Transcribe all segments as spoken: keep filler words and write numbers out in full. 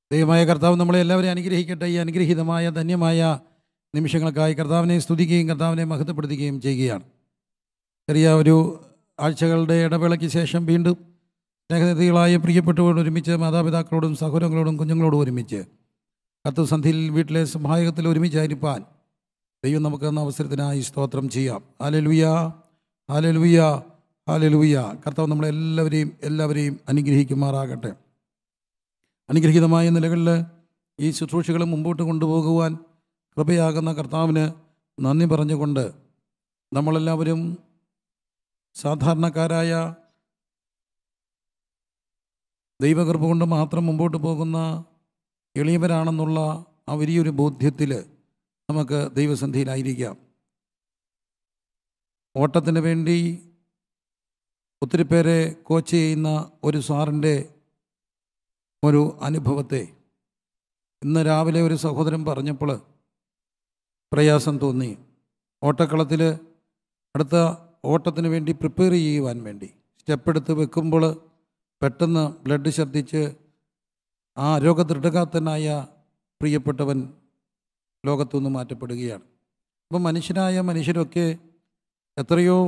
ദൈവമായ കർത്താവ് നമ്മളെ എല്ലാവരെയും അനുഗ്രഹിക്കട്ടെ. ഈ അനുഗ്രഹീതമായ ധന്യമായ നിമിഷങ്ങൾക്കായി കർത്താവിനെ സ്തുതിക്കുകയും കർത്താവിനെ മഹത്വപ്പെടുത്തുകയും ചെയ്യുകയാണ്. ചെറിയ ഒരു ആഴ്ചകളുടെ ഇടവേളയ്ക്ക് ശേഷം വീണ്ടും സ്നേഹനിധികളായ പ്രിയപ്പെട്ടവരോട് ഒരുമിച്ച് മാതാപിതാക്കളോടും സഹോദരങ്ങളോടും കുഞ്ഞുങ്ങളോടും ഒരുമിച്ച് കർത്തൃസന്ധിയിൽ വീട്ടിലെ സഹായകത്തിൽ ഒരുമിച്ചായിരിക്കാൻ ദൈവം നമുക്ക് തന്ന അവസരത്തിനായി സ്തോത്രം ചെയ്യാം. Hallelujah, hallelujah, hallelujah. കർത്താവ് നമ്മളെല്ലാവരെയും എല്ലാവരെയും അനുഗ്രഹിക്കുമാറാകട്ടെ. അനുഗ്രഹീതമായ നിലകളിൽ ഈ ശുശ്രൂഷകൾ മുമ്പോട്ട് കൊണ്ടുപോകുവാൻ കൃപയാകുന്ന കർത്താവിന് നന്ദി പറഞ്ഞുകൊണ്ട് നമ്മളെല്ലാവരും സാധാരണക്കാരായ ദൈവകൃപ കൊണ്ട് മാത്രം മുമ്പോട്ട് പോകുന്ന എളിയവരാണെന്നുള്ള ആ വലിയൊരു ബോധ്യത്തിൽ നമുക്ക് ദൈവസന്ധിയിലായിരിക്കാം. ഓട്ടത്തിന് വേണ്ടി ഒത്തിരി പേരെ കോച്ച് ചെയ്യുന്ന ഒരു സാറിൻ്റെ ഒരു അനുഭവത്തെ ഇന്ന് രാവിലെ ഒരു സഹോദരൻ പറഞ്ഞപ്പോൾ പ്രയാസം തോന്നി. ഓട്ടക്കളത്തിൽ അടുത്ത ഓട്ടത്തിന് വേണ്ടി പ്രിപ്പയർ ചെയ്യുവാൻ വേണ്ടി സ്റ്റെപ്പെടുത്ത് വെക്കുമ്പോൾ പെട്ടെന്ന് ബ്ലഡ് ഛർദ്ദിച്ച് ആ രോഗദൃഢഗാത്തനായ പ്രിയപ്പെട്ടവൻ ലോകത്തുനിന്ന് മാറ്റപ്പെടുകയാണ്. അപ്പം മനുഷ്യനായ മനുഷ്യരൊക്കെ എത്രയോ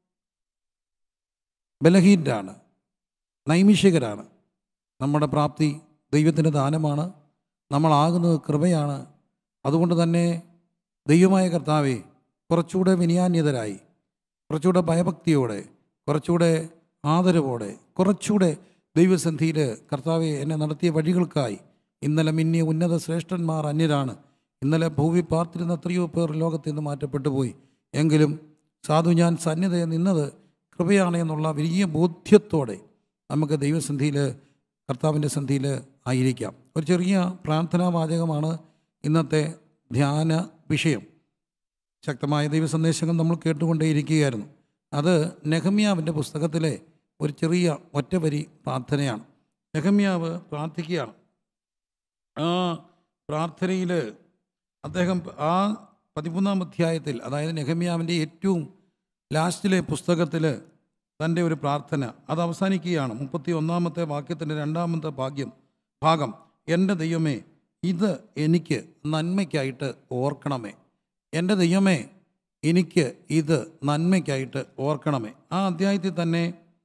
ബലഹീനരാണ്, നൈമിഷികരാണ്. നമ്മുടെ പ്രാപ്തി ദൈവത്തിൻ്റെ ദാനമാണ്, നമ്മളാകുന്നത് കൃപയാണ്. അതുകൊണ്ട് തന്നെ ദൈവമായ കർത്താവെ കുറച്ചുകൂടെ വിനയാന്യതരായി, കുറച്ചുകൂടെ ഭയഭക്തിയോടെ, കുറച്ചുകൂടെ ആദരവോടെ, കുറച്ചുകൂടെ ദൈവസന്ധിയിൽ കർത്താവെ എന്നെ നടത്തിയ വഴികൾക്കായി ഇന്നലെ മിന്നിയ ഉന്നത ശ്രേഷ്ഠന്മാർ അന്യരാണ്. ഇന്നലെ ഭൂമി പാർത്തിരുന്ന എത്രയോ പേർ ലോകത്തിൽ നിന്ന് മാറ്റപ്പെട്ടു പോയി. എങ്കിലും സാധു ഞാൻ സന്നിധയെ നിന്നത് കൃപയാണ് എന്നുള്ള വലിയ ബോധ്യത്തോടെ നമുക്ക് ദൈവസന്ധിയിൽ കർത്താവിൻ്റെ സന്ധിയിൽ ആയിരിക്കാം. ഒരു ചെറിയ പ്രാർത്ഥനാ വാചകമാണ് ഇന്നത്തെ ധ്യാന വിഷയം. ശക്തമായ ദൈവസന്ദേശങ്ങൾ നമ്മൾ കേട്ടുകൊണ്ടേയിരിക്കുകയായിരുന്നു. അത് നെഹമ്യാവിൻ്റെ പുസ്തകത്തിലെ ഒരു ചെറിയ ഒറ്റവരി പ്രാർത്ഥനയാണ്. നെഹമ്യാവ് പ്രാർത്ഥിക്കുകയാണ്. ആ പ്രാർത്ഥനയിൽ അദ്ദേഹം ആ പതിമൂന്നാം അധ്യായത്തിൽ, അതായത് നെഹമ്യാവിൻ്റെ ഏറ്റവും ലാസ്റ്റിലെ പുസ്തകത്തിൽ തൻ്റെ ഒരു പ്രാർത്ഥന അത് അവസാനിക്കുകയാണ്. മുപ്പത്തി ഒന്നാമത്തെ വാക്യത്തിൻ്റെ രണ്ടാമത്തെ ഭാഗ്യം ഭാഗം എൻ്റെ ദൈവമേ ഇത് എനിക്ക് നന്മയ്ക്കായിട്ട് ഓർക്കണമേ. എൻ്റെ ദൈവമേ എനിക്ക് ഇത് നന്മയ്ക്കായിട്ട് ഓർക്കണമേ. ആ അധ്യായത്തിൽ തന്നെ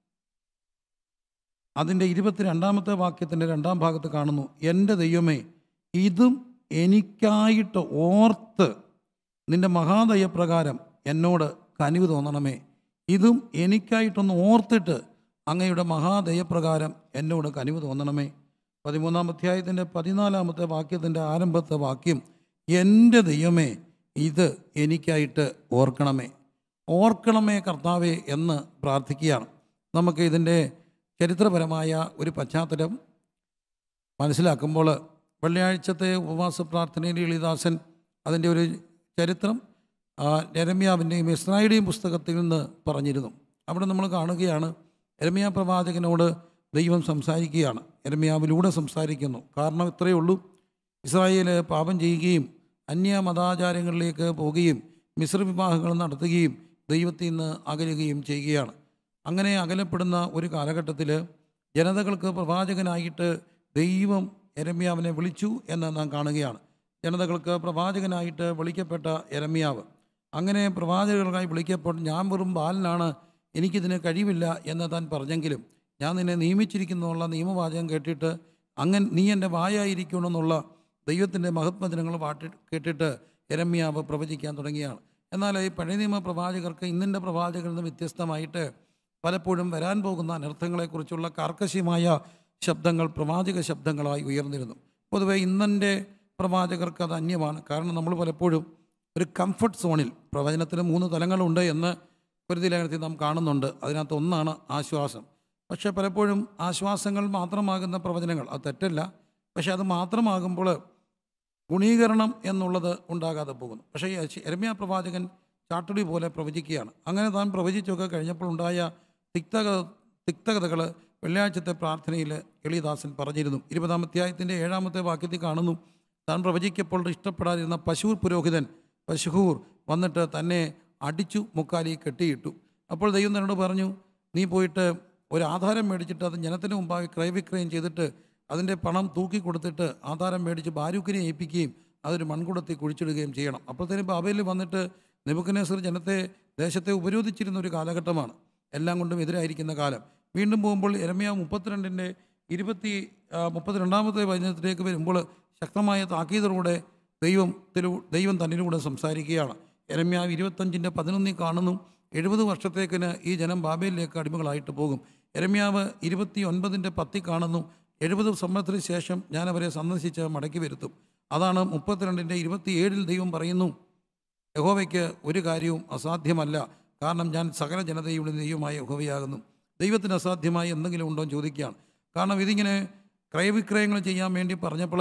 അതിൻ്റെ ഇരുപത്തി രണ്ടാമത്തെ വാക്യത്തിൻ്റെ രണ്ടാം ഭാഗത്ത് കാണുന്നു, എൻ്റെ ദൈവമേ ഇതും എനിക്കായിട്ട് ഓർത്ത് നിൻ്റെ മഹാദയപ്രകാരം എന്നോട് കനിവ് തോന്നണമേ. ഇതും എനിക്കായിട്ടൊന്ന് ഓർത്തിട്ട് അങ്ങയുടെ മഹാദയപ്രകാരം എന്നോട് കനിവ് തോന്നണമേ. പതിമൂന്നാം അധ്യായത്തിൻ്റെ പതിനാലാമത്തെ വാക്യത്തിൻ്റെ ആരംഭത്തെ വാക്യം എൻ്റെ ദൈവമേ ഇത് എനിക്കായിട്ട് ഓർക്കണമേ. ഓർക്കണമേ കർത്താവേ എന്ന് പ്രാർത്ഥിക്കുകയാണ്. നമുക്ക് ഇതിൻ്റെ ചരിത്രപരമായ ഒരു പശ്ചാത്തലം മനസ്സിലാക്കുമ്പോൾ വെള്ളിയാഴ്ചത്തെ ഉപവാസ പ്രാർത്ഥനയിൽ എളിദാസൻ അതിൻ്റെ ഒരു ചരിത്രം യെരമ്യാവിൻ്റെയും ഇസ്രായേലിൻ്റെയും പുസ്തകത്തിൽ നിന്ന് പറഞ്ഞിരുന്നു. അവിടെ നമ്മൾ കാണുകയാണ് യെരമ്യാ പ്രവാചകനോട് ദൈവം സംസാരിക്കുകയാണ്, യെരമ്യാവിലൂടെ സംസാരിക്കുന്നു. കാരണം ഇത്രയേ ഉള്ളൂ, ഇസ്രായേൽ പാപം ചെയ്യുകയും അന്യ മതാചാരങ്ങളിലേക്ക് പോവുകയും മിശ്ര വിവാഹങ്ങൾ നടത്തുകയും ദൈവത്തിൽ നിന്ന് അകലുകയും ചെയ്യുകയാണ്. അങ്ങനെ അകലപ്പെടുന്ന ഒരു കാലഘട്ടത്തിൽ ജനതകൾക്ക് പ്രവാചകനായിട്ട് ദൈവം യെരമ്യാവിനെ വിളിച്ചു എന്ന് നാം കാണുകയാണ്. ജനതകൾക്ക് പ്രവാചകനായിട്ട് വിളിക്കപ്പെട്ട യെരമ്യാവ് അങ്ങനെ പ്രവാചകർക്കായി വിളിക്കപ്പെട്ട ഞാൻ വെറും ബാലനാണ്, എനിക്കിതിന് കഴിവില്ല എന്ന് താൻ പറഞ്ഞെങ്കിലും ഞാൻ നിന്നെ നിയമിച്ചിരിക്കുന്നുള്ള നിയമവാചകം കേട്ടിട്ട് അങ്ങനെ നീ എൻ്റെ വായായിരിക്കണമെന്നുള്ള ദൈവത്തിൻ്റെ മഹത്വചനങ്ങൾ പാട്ടി കേട്ടിട്ട് യെരമ്യാവ് പ്രവചിക്കാൻ തുടങ്ങിയാണ്. എന്നാൽ ഈ പഴയ നിയമ പ്രവാചകർക്ക് ഇന്നിൻ്റെ പ്രവാചകരിൽ നിന്ന് വ്യത്യസ്തമായിട്ട് പലപ്പോഴും വരാൻ പോകുന്ന അനർത്ഥങ്ങളെക്കുറിച്ചുള്ള കാർക്കശ്യമായ ശബ്ദങ്ങൾ പ്രവാചക ശബ്ദങ്ങളായി ഉയർന്നിരുന്നു. പൊതുവെ ഇന്നെൻ്റെ പ്രവാചകർക്ക് അത് അന്യമാണ്. കാരണം നമ്മൾ പലപ്പോഴും ഒരു കംഫർട്ട് സോണിൽ, പ്രവചനത്തിന് മൂന്ന് തലങ്ങളുണ്ട് എന്ന് ഒരു ലേഖനത്തിൽ നാം കാണുന്നുണ്ട്. അതിനകത്ത് ഒന്നാണ് ആശ്വാസം. പക്ഷേ പലപ്പോഴും ആശ്വാസങ്ങൾ മാത്രമാകുന്ന പ്രവചനങ്ങൾ അത് തെറ്റല്ല, പക്ഷേ അത് മാത്രമാകുമ്പോൾ ഗുണീകരണം എന്നുള്ളത് ഉണ്ടാകാതെ പോകുന്നു. പക്ഷേ യെരമ്യാ പ്രവാചകൻ ചാട്ടുടി പോലെ പ്രവചിക്കുകയാണ്. അങ്ങനെ താൻ പ്രവചിച്ചൊക്കെ കഴിഞ്ഞപ്പോൾ ഉണ്ടായ തിക്തക തിക്തകഥകൾ വെള്ളിയാഴ്ചത്തെ പ്രാർത്ഥനയിൽ എളിദാസൻ പറഞ്ഞിരുന്നു. ഇരുപതാം അധ്യായത്തിൻ്റെ ഏഴാമത്തെ വാക്യത്തിൽ കാണുന്നു, താൻ പ്രവചിക്കപ്പോൾ ഇഷ്ടപ്പെടാതിരുന്ന പശൂർ പുരോഹിതൻ പശുഹൂർ വന്നിട്ട് തന്നെ അടിച്ചു മുക്കാലി കെട്ടിയിട്ടു. അപ്പോൾ ദൈവം തന്നോട് പറഞ്ഞു, നീ പോയിട്ട് ഒരു ആധാരം മേടിച്ചിട്ട് അത് ജനത്തിന് മുമ്പാകെ ക്രയവിക്രയം ചെയ്തിട്ട് അതിൻ്റെ പണം തൂക്കി കൊടുത്തിട്ട് ആധാരം മേടിച്ച് ബാരൂക്കിനെ ഏൽപ്പിക്കുകയും അതൊരു മൺകുടത്തിൽ കുഴിച്ചിടുകയും ചെയ്യണം. അപ്പോഴത്തേനും ബാബേലിൽ വന്നിട്ട് നെബൂഖദ്നേസർ ജനത്തെ ദേശത്തെ ഉപരോധിച്ചിരുന്ന ഒരു കാലഘട്ടമാണ്, എല്ലാം കൊണ്ടും എതിരായിരിക്കുന്ന കാലം. വീണ്ടും പോകുമ്പോൾ യെരമ്യാവ് മുപ്പത്തിരണ്ടിൻ്റെ ഇരുപത്തി മുപ്പത്തിരണ്ടാമത്തെ വചനത്തിലേക്ക് വരുമ്പോൾ ശക്തമായ താക്കീതോടെ ദൈവത്തിലൂ ദൈവം തന്നിലൂടെ സംസാരിക്കുകയാണ്. യെരമ്യാവ് ഇരുപത്തഞ്ചിൻ്റെ പതിനൊന്നിൽ കാണുന്നു, എഴുപത് വർഷത്തേക്കിന് ഈ ജനം ബാബേലിലേക്ക് അടിമകളായിട്ട് പോകും. യെരമ്യാവ് ഇരുപത്തി ഒൻപതിൻ്റെ പത്തിൽ കാണുന്നു, എഴുപത് സംവത്സരത്തിന് ശേഷം ഞാൻ അവരെ സന്ദർശിച്ച് മടക്കി വരുത്തും. അതാണ് മുപ്പത്തിരണ്ടിൻ്റെ ഇരുപത്തിയേഴിൽ ദൈവം പറയുന്നു, യഹോവയ്ക്ക് ഒരു കാര്യവും അസാധ്യമല്ല, കാരണം ഞാൻ സകല ജനതയുടെ ദൈവമായ യഹോവയാകുന്നു. ദൈവത്തിന് അസാധ്യമായി എന്തെങ്കിലും ഉണ്ടോ എന്ന് ചോദിക്കുകയാണ്. കാരണം ഇതിങ്ങനെ ക്രയവിക്രയങ്ങൾ ചെയ്യാൻ വേണ്ടി പറഞ്ഞപ്പോൾ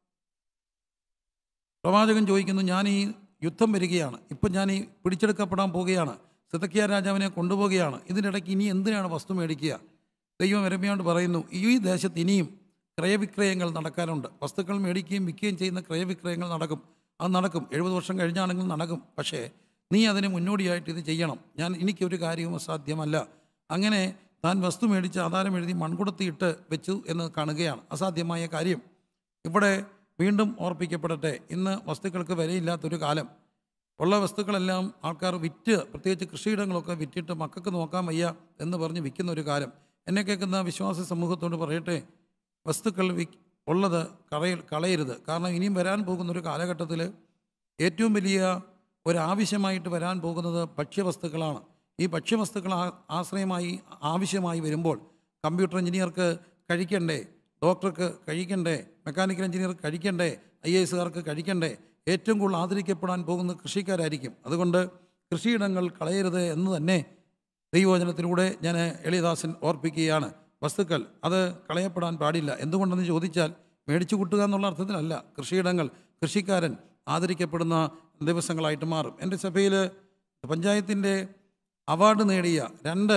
പ്രവാചകൻ ചോദിക്കുന്നു, ഞാൻ ഈ യുദ്ധം വരികയാണ്, ഇപ്പം ഞാൻ ഈ പിടിച്ചെടുക്കപ്പെടാൻ പോവുകയാണ്, സിദക്കിയാ രാജാവിനെ കൊണ്ടുപോവുകയാണ്, ഇതിനിടയ്ക്ക് ഇനി എന്തിനാണ് വസ്തു മേടിക്കുക? ദൈവം യെരമ്യാവോട് പറയുന്നു, ഈ ദേശത്ത് ഇനിയും ക്രയവിക്രയങ്ങൾ നടക്കാനുണ്ട്. വസ്തുക്കൾ മേടിക്കുകയും വിൽക്കുകയും ചെയ്യുന്ന ക്രയവിക്രയങ്ങൾ നടക്കും. അത് നടക്കും, എഴുപത് വർഷം കഴിഞ്ഞാണെങ്കിൽ നടക്കും. പക്ഷേ നീ അതിന് മുന്നോടിയായിട്ട് ഇത് ചെയ്യണം. ഞാൻ എനിക്കൊരു കാര്യവും അസാധ്യമല്ല. അങ്ങനെ താൻ വസ്തു മേടിച്ച് ആധാരം എഴുതി മൺകുടത്തിയിട്ട് വെച്ചു എന്ന് കാണുകയാണ്. അസാധ്യമായ കാര്യം ഇവിടെ വീണ്ടും ഓർപ്പിക്കപ്പെടട്ടെ. ഇന്ന് വസ്തുക്കൾക്ക് വിലയില്ലാത്തൊരു കാലം. ഉള്ള വസ്തുക്കളെല്ലാം ആൾക്കാർ വിറ്റ്, പ്രത്യേകിച്ച് കൃഷിയിടങ്ങളൊക്കെ വിറ്റിട്ട് മക്കൾക്ക് നോക്കാൻ വയ്യ എന്ന് പറഞ്ഞ് വിൽക്കുന്ന ഒരു കാലം. എന്നെ കേൾക്കുന്ന വിശ്വാസ സമൂഹത്തോട് പറയട്ടെ, വസ്തുക്കൾ വി ഉള്ളത് കളയ കളയരുത്. കാരണം ഇനിയും വരാൻ പോകുന്നൊരു കാലഘട്ടത്തിൽ ഏറ്റവും വലിയ ഒരാവശ്യമായിട്ട് വരാൻ പോകുന്നത് ഭക്ഷ്യവസ്തുക്കളാണ്. ഈ ഭക്ഷ്യവസ്തുക്കൾ ആശ്രയമായി ആവശ്യമായി വരുമ്പോൾ കമ്പ്യൂട്ടർ എഞ്ചിനീയർക്ക് കഴിക്കണ്ടേ, ഡോക്ടർക്ക് കഴിക്കണ്ടേ, മെക്കാനിക്കൽ എഞ്ചിനീയർക്ക് കഴിക്കണ്ടേ, ഐ എ എസുകാർക്ക് കഴിക്കണ്ടേ, ഏറ്റവും കൂടുതൽ ആദരിക്കപ്പെടാൻ പോകുന്ന കൃഷിക്കാരായിരിക്കും. അതുകൊണ്ട് കൃഷിയിടങ്ങൾ കളയരുത് എന്ന് തന്നെ ദൈവവചനത്തിലൂടെ ഞാൻ എളിയദാസൻ ഓർപ്പിക്കുകയാണ്. വസ്തുക്കൾ അത് കളയപ്പെടാൻ പാടില്ല. എന്തുകൊണ്ടെന്ന് ചോദിച്ചാൽ മേടിച്ചു കൂട്ടുക എന്നുള്ള അർത്ഥത്തിലല്ല. കൃഷിയിടങ്ങൾ, കൃഷിക്കാരൻ ആദരിക്കപ്പെടുന്ന ദിവസങ്ങളായിട്ട് മാറും. എൻ്റെ സഭയിൽ പഞ്ചായത്തിൻ്റെ അവാർഡ് നേടിയ രണ്ട്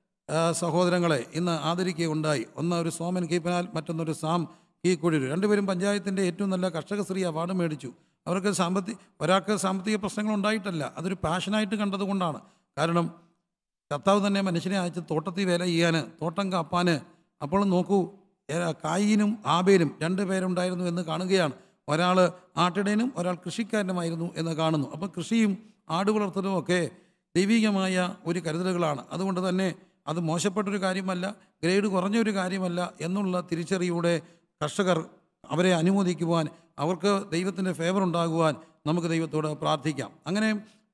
സഹോദരങ്ങളെ ഇന്ന് ആദരിക്കുകയുണ്ടായി. ഒന്ന് ഒരു സോമൻ കീപ്പനാൽ, മറ്റൊന്നൊരു സാം കീക്കുഴിയൂർ. രണ്ടുപേരും പഞ്ചായത്തിൻ്റെ ഏറ്റവും നല്ല കർഷകശ്രീ അവാർഡ് മേടിച്ചു. അവർക്ക് സാമ്പത്തിക ഒരാൾക്ക് സാമ്പത്തിക പ്രശ്നങ്ങൾ ഉണ്ടായിട്ടല്ല, അതൊരു പാഷനായിട്ട് കണ്ടതുകൊണ്ടാണ്. കാരണം കർത്താവ് തന്നെ മനുഷ്യനെ അയച്ച് തോട്ടത്തിൽ വേല ചെയ്യാൻ, തോട്ടം കാപ്പാൻ. അപ്പോൾ നോക്കൂ, കായീനും ആബേലും രണ്ട് പേരുണ്ടായിരുന്നു എന്ന് കാണുകയാണ്. ഒരാൾ ആട്ടിടയനും ഒരാൾ കൃഷിക്കാരനുമായിരുന്നു എന്ന് കാണുന്നു. അപ്പോൾ കൃഷിയും ആട് വളർത്തലും ഒക്കെ ദൈവികമായ ഒരു കരുതലുകളാണ്. അതുകൊണ്ട് തന്നെ അത് മോശപ്പെട്ടൊരു കാര്യമല്ല, ഗ്രേഡ് കുറഞ്ഞൊരു കാര്യമല്ല എന്നുള്ള തിരിച്ചറിയോടെ കർഷകർ അവരെ അനുമോദിക്കുവാൻ, അവർക്ക് ദൈവത്തിൻ്റെ ഫേവർ ഉണ്ടാകുവാൻ നമുക്ക് ദൈവത്തോട് പ്രാർത്ഥിക്കാം. അങ്ങനെ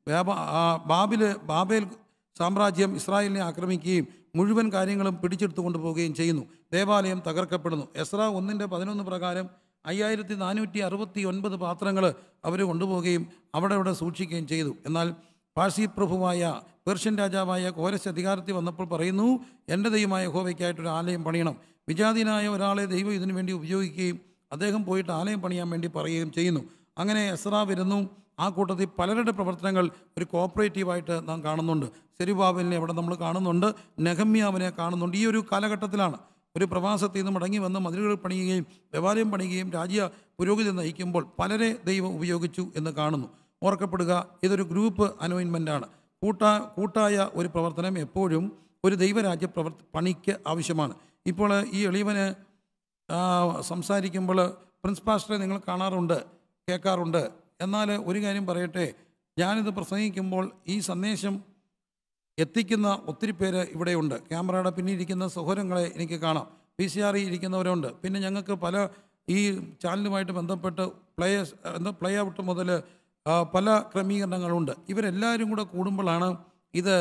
ബാബിൽ ബാബേൽ സാമ്രാജ്യം ഇസ്രായേലിനെ ആക്രമിക്കുകയും മുഴുവൻ കാര്യങ്ങളും പിടിച്ചെടുത്തു കൊണ്ടുപോവുകയും ചെയ്യുന്നു. ദേവാലയം തകർക്കപ്പെടുന്നു. എസ്രാ ഒന്നിൻ്റെ പതിനൊന്ന് പ്രകാരം അയ്യായിരത്തി നാനൂറ്റി അറുപത്തി ഒൻപത് പാത്രങ്ങൾ അവർ കൊണ്ടുപോവുകയും അവിടെ അവിടെ സൂക്ഷിക്കുകയും ചെയ്തു. എന്നാൽ പാഴ്സി പ്രഭുവായ പേർഷ്യൻ രാജാവായ കോരസ് അധികാരത്തിൽ വന്നപ്പോൾ പറയുന്നു, എൻ്റെ ദൈവമായ യഹോവയ്ക്കായിട്ടൊരു ആലയം പണിയണം. വിജാതീയനായ ഒരാളെ ദൈവം ഇതിനു വേണ്ടി ഉപയോഗിക്കുകയും അദ്ദേഹം പോയിട്ട് ആലയം പണിയാൻ വേണ്ടി പറയുകയും ചെയ്യുന്നു. അങ്ങനെ എസ്രാ വരുന്നു. ആ കൂട്ടത്തിൽ പലരുടെ പ്രവർത്തനങ്ങൾ ഒരു കോപ്പറേറ്റീവായിട്ട് നാം കാണുന്നുണ്ട്. സെരുബാബേലിനെ അവിടെ നമ്മൾ കാണുന്നുണ്ട്, നെഹമ്യാവിനെ കാണുന്നുണ്ട്. ഈ ഒരു കാലഘട്ടത്തിലാണ് ഒരു പ്രവാസത്തിൽ നിന്ന് മടങ്ങി വന്ന് മതിലുകൾ പണിയുകയും ദേവാലയം പണിയുകയും രാജ്യ പുരോഗതി നയിക്കുമ്പോൾ പലരെ ദൈവം ഉപയോഗിച്ചു എന്ന് കാണുന്നു. ഓർക്കപ്പെടുക, ഇതൊരു ഗ്രൂപ്പ് അനോയിൻമെൻ്റാണ്. കൂട്ടാ കൂട്ടായ ഒരു പ്രവർത്തനം എപ്പോഴും ഒരു ദൈവരാജ്യ പ്രവർ പണിക്ക് ആവശ്യമാണ്. ഇപ്പോൾ ഈ എളിയവന് സംസാരിക്കുമ്പോൾ പ്രിൻസ് പാസ്റ്ററെ നിങ്ങൾ കാണാറുണ്ട്, കേൾക്കാറുണ്ട്. എന്നാൽ ഒരു കാര്യം പറയട്ടെ, ഞാനിത് പ്രസംഗിക്കുമ്പോൾ ഈ സന്ദേശം എത്തിക്കുന്ന ഒത്തിരി പേര് ഇവിടെയുണ്ട്. ക്യാമറയുടെ പിന്നിരിക്കുന്ന സഹോദരങ്ങളെ എനിക്ക് കാണാം, പി സി ആറിൽ ഇരിക്കുന്നവരുണ്ട്. പിന്നെ ഞങ്ങൾക്ക് പല ഈ ചാനലുമായിട്ട് ബന്ധപ്പെട്ട് പ്ലേ എന്താ പ്ലേ ഔട്ട് മുതൽ പല ക്രമീകരണങ്ങളുണ്ട്. ഇവരെല്ലാവരും കൂടെ കൂടുമ്പോഴാണ് ഇത്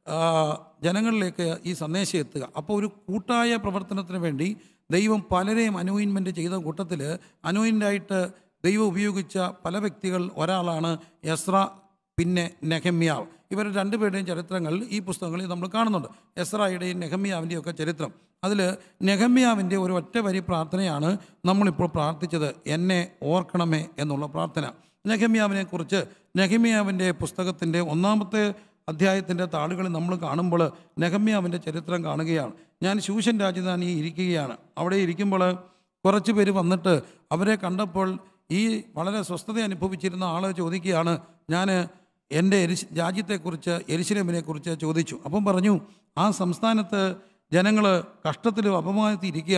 ജനങ്ങളിലേക്ക് ഈ സന്ദേശം എത്തുക. അപ്പോൾ ഒരു കൂട്ടായ പ്രവർത്തനത്തിന് വേണ്ടി ദൈവം പലരെയും അനോയിൻമെൻറ്റ് ചെയ്ത കൂട്ടത്തിൽ അനോയിൻ്റായിട്ട് ദൈവം ഉപയോഗിച്ച പല വ്യക്തികൾ ഒരാളാണ് എസ്രാ, പിന്നെ നെഹമ്യാവ്. ഇവർ രണ്ടുപേരുടെയും ചരിത്രങ്ങൾ ഈ പുസ്തകങ്ങളിൽ നമ്മൾ കാണുന്നുണ്ട്. എസ്രായുടെയും നെഹമ്യാവിൻ്റെയും ഒക്കെ ചരിത്രം. അതിൽ നെഹമ്യാവിൻ്റെ ഒരു ഒറ്റ വരി പ്രാർത്ഥനയാണ് നമ്മളിപ്പോൾ പ്രാർത്ഥിച്ചത്, എന്നെ ഓർക്കണമേ എന്നുള്ള പ്രാർത്ഥന. നെഹമ്യാവിനെക്കുറിച്ച് നെഹമ്യാവിൻ്റെ പുസ്തകത്തിൻ്റെ ഒന്നാമത്തെ അധ്യായത്തിൻ്റെ താളുകളിൽ നമ്മൾ കാണുമ്പോൾ നെഹമ്യാവിൻ്റെ ചരിത്രം കാണുകയാണ്. ഞാൻ ശൂഷൻ രാജധാനി ഇരിക്കുകയാണ്. അവിടെ ഇരിക്കുമ്പോൾ കുറച്ച് പേര് വന്നിട്ട് അവരെ കണ്ടപ്പോൾ ഈ വളരെ സ്വസ്ഥത അനുഭവിച്ചിരുന്ന ആൾ ചോദിക്കുകയാണ്, ഞാൻ എൻ്റെ എരിശ് രാജ്യത്തെക്കുറിച്ച് യെരുശലേമിനെക്കുറിച്ച് ചോദിച്ചു. അപ്പം പറഞ്ഞു, ആ സംസ്ഥാനത്ത് ജനങ്ങൾ കഷ്ടത്തിലും അപമാനത്തിൽ ഇരിക്കുകയാണ്.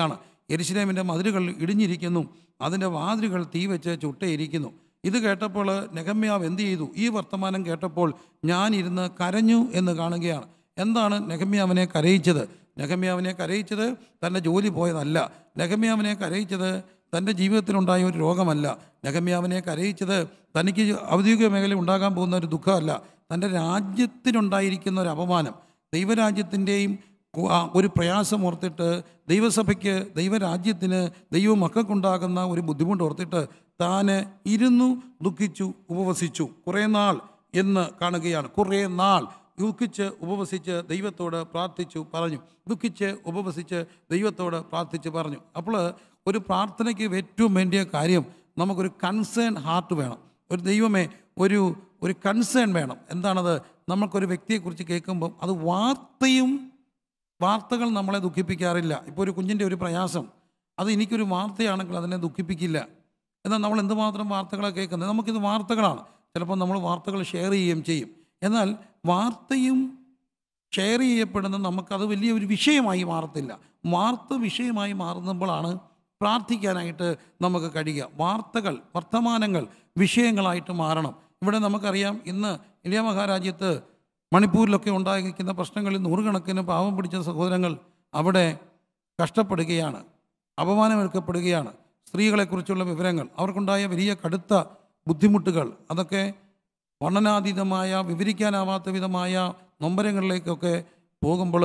യെരുശലേമിൻ്റെ മതിലുകൾ ഇടിഞ്ഞിരിക്കുന്നു, അതിൻ്റെ വാതിലുകൾ തീ വെച്ച് ചുട്ടേയിരിക്കുന്നു. ഇത് കേട്ടപ്പോൾ നെഹമ്യാവ് എന്ത് ചെയ്തു? ഈ വർത്തമാനം കേട്ടപ്പോൾ ഞാൻ ഇരുന്ന് കരഞ്ഞു എന്ന് കാണുകയാണ്. എന്താണ് നെഹമ്യാവിനെ കരയിച്ചത്? നെഹമ്യാവിനെ കരയിച്ചത് തൻ്റെ ജോലി പോയതല്ല. നെഹമ്യാവിനെ കരയിച്ചത് തൻ്റെ ജീവിതത്തിലുണ്ടായ ഒരു രോഗമല്ല. നെഹമ്യാവിനെ കരയിച്ചത് തനിക്ക് ഔദ്യോഗിക മേഖല ഉണ്ടാകാൻ പോകുന്ന ഒരു ദുഃഖമല്ല. തൻ്റെ രാജ്യത്തിനുണ്ടായിരിക്കുന്ന ഒരു അപമാനം, ദൈവരാജ്യത്തിൻ്റെയും ഒരു പ്രയാസം ഓർത്തിട്ട്, ദൈവസഭയ്ക്ക്, ദൈവരാജ്യത്തിന്, ദൈവമക്കൾക്കുണ്ടാകുന്ന ഒരു ബുദ്ധിമുട്ട് ഓർത്തിട്ട് താൻ ഇരുന്നു ദുഃഖിച്ചു, ഉപവസിച്ചു. കുറേ നാൾ എന്ന് കാണുകയാണ്. കുറേ നാൾ ദുഃഖിച്ച് ഉപവസിച്ച് ദൈവത്തോട് പ്രാർത്ഥിച്ചു പറഞ്ഞു. ദുഃഖിച്ച് ഉപവസിച്ച് ദൈവത്തോട് പ്രാർത്ഥിച്ച് പറഞ്ഞു. അപ്പോൾ ഒരു പ്രാർത്ഥനയ്ക്ക് ഏറ്റവും വേണ്ടിയ കാര്യം നമുക്കൊരു കൺസേൺ ഹാർട്ട് വേണം. ഒരു ദൈവമേ ഒരു ഒരു കൺസേൺ വേണം. എന്താണത്? നമുക്കൊരു വ്യക്തിയെക്കുറിച്ച് കേൾക്കുമ്പം അത് വാർത്തയും വാർത്തകൾ നമ്മളെ ദുഃഖിപ്പിക്കാറില്ല. ഇപ്പോൾ ഒരു കുഞ്ഞിൻ്റെ ഒരു പ്രയാസം, അത് എനിക്കൊരു വാർത്തയാണെങ്കിൽ അതിനെ ദുഃഖിപ്പിക്കില്ല. എന്നാൽ നമ്മൾ എന്തുമാത്രം വാർത്തകളാണ് കേൾക്കുന്നത്? നമുക്കിത് വാർത്തകളാണ്. ചിലപ്പോൾ നമ്മൾ വാർത്തകൾ ഷെയർ ചെയ്യുകയും ചെയ്യും. എന്നാൽ വാർത്തയും ഷെയർ ചെയ്യപ്പെടുന്ന നമുക്കത് വലിയൊരു വിഷയമായി മാറത്തില്ല. വാർത്ത വിഷയമായി മാറുമ്പോഴാണ് പ്രാർത്ഥിക്കാനായിട്ട് നമുക്ക് കഴിയുക. വാർത്തകൾ, വർത്തമാനങ്ങൾ വിഷയങ്ങളായിട്ട് മാറണം. ഇവിടെ നമുക്കറിയാം, ഇന്ന് ഇന്ത്യ മഹാരാജ്യത്ത് മണിപ്പൂരിലൊക്കെ ഉണ്ടായിരിക്കുന്ന പ്രശ്നങ്ങളിൽ നൂറുകണക്കിന് പാവം പിടിച്ച സഹോദരങ്ങൾ അവിടെ കഷ്ടപ്പെടുകയാണ്, അപമാനമേൽക്കപ്പെടുകയാണ്. സ്ത്രീകളെക്കുറിച്ചുള്ള വിവരങ്ങൾ, അവർക്കുണ്ടായ വലിയ കടുത്ത ബുദ്ധിമുട്ടുകൾ, അതൊക്കെ വർണ്ണനാതീതമായ, വിവരിക്കാനാവാത്ത വിധമായ നൊമ്പരങ്ങളിലേക്കൊക്കെ പോകുമ്പോൾ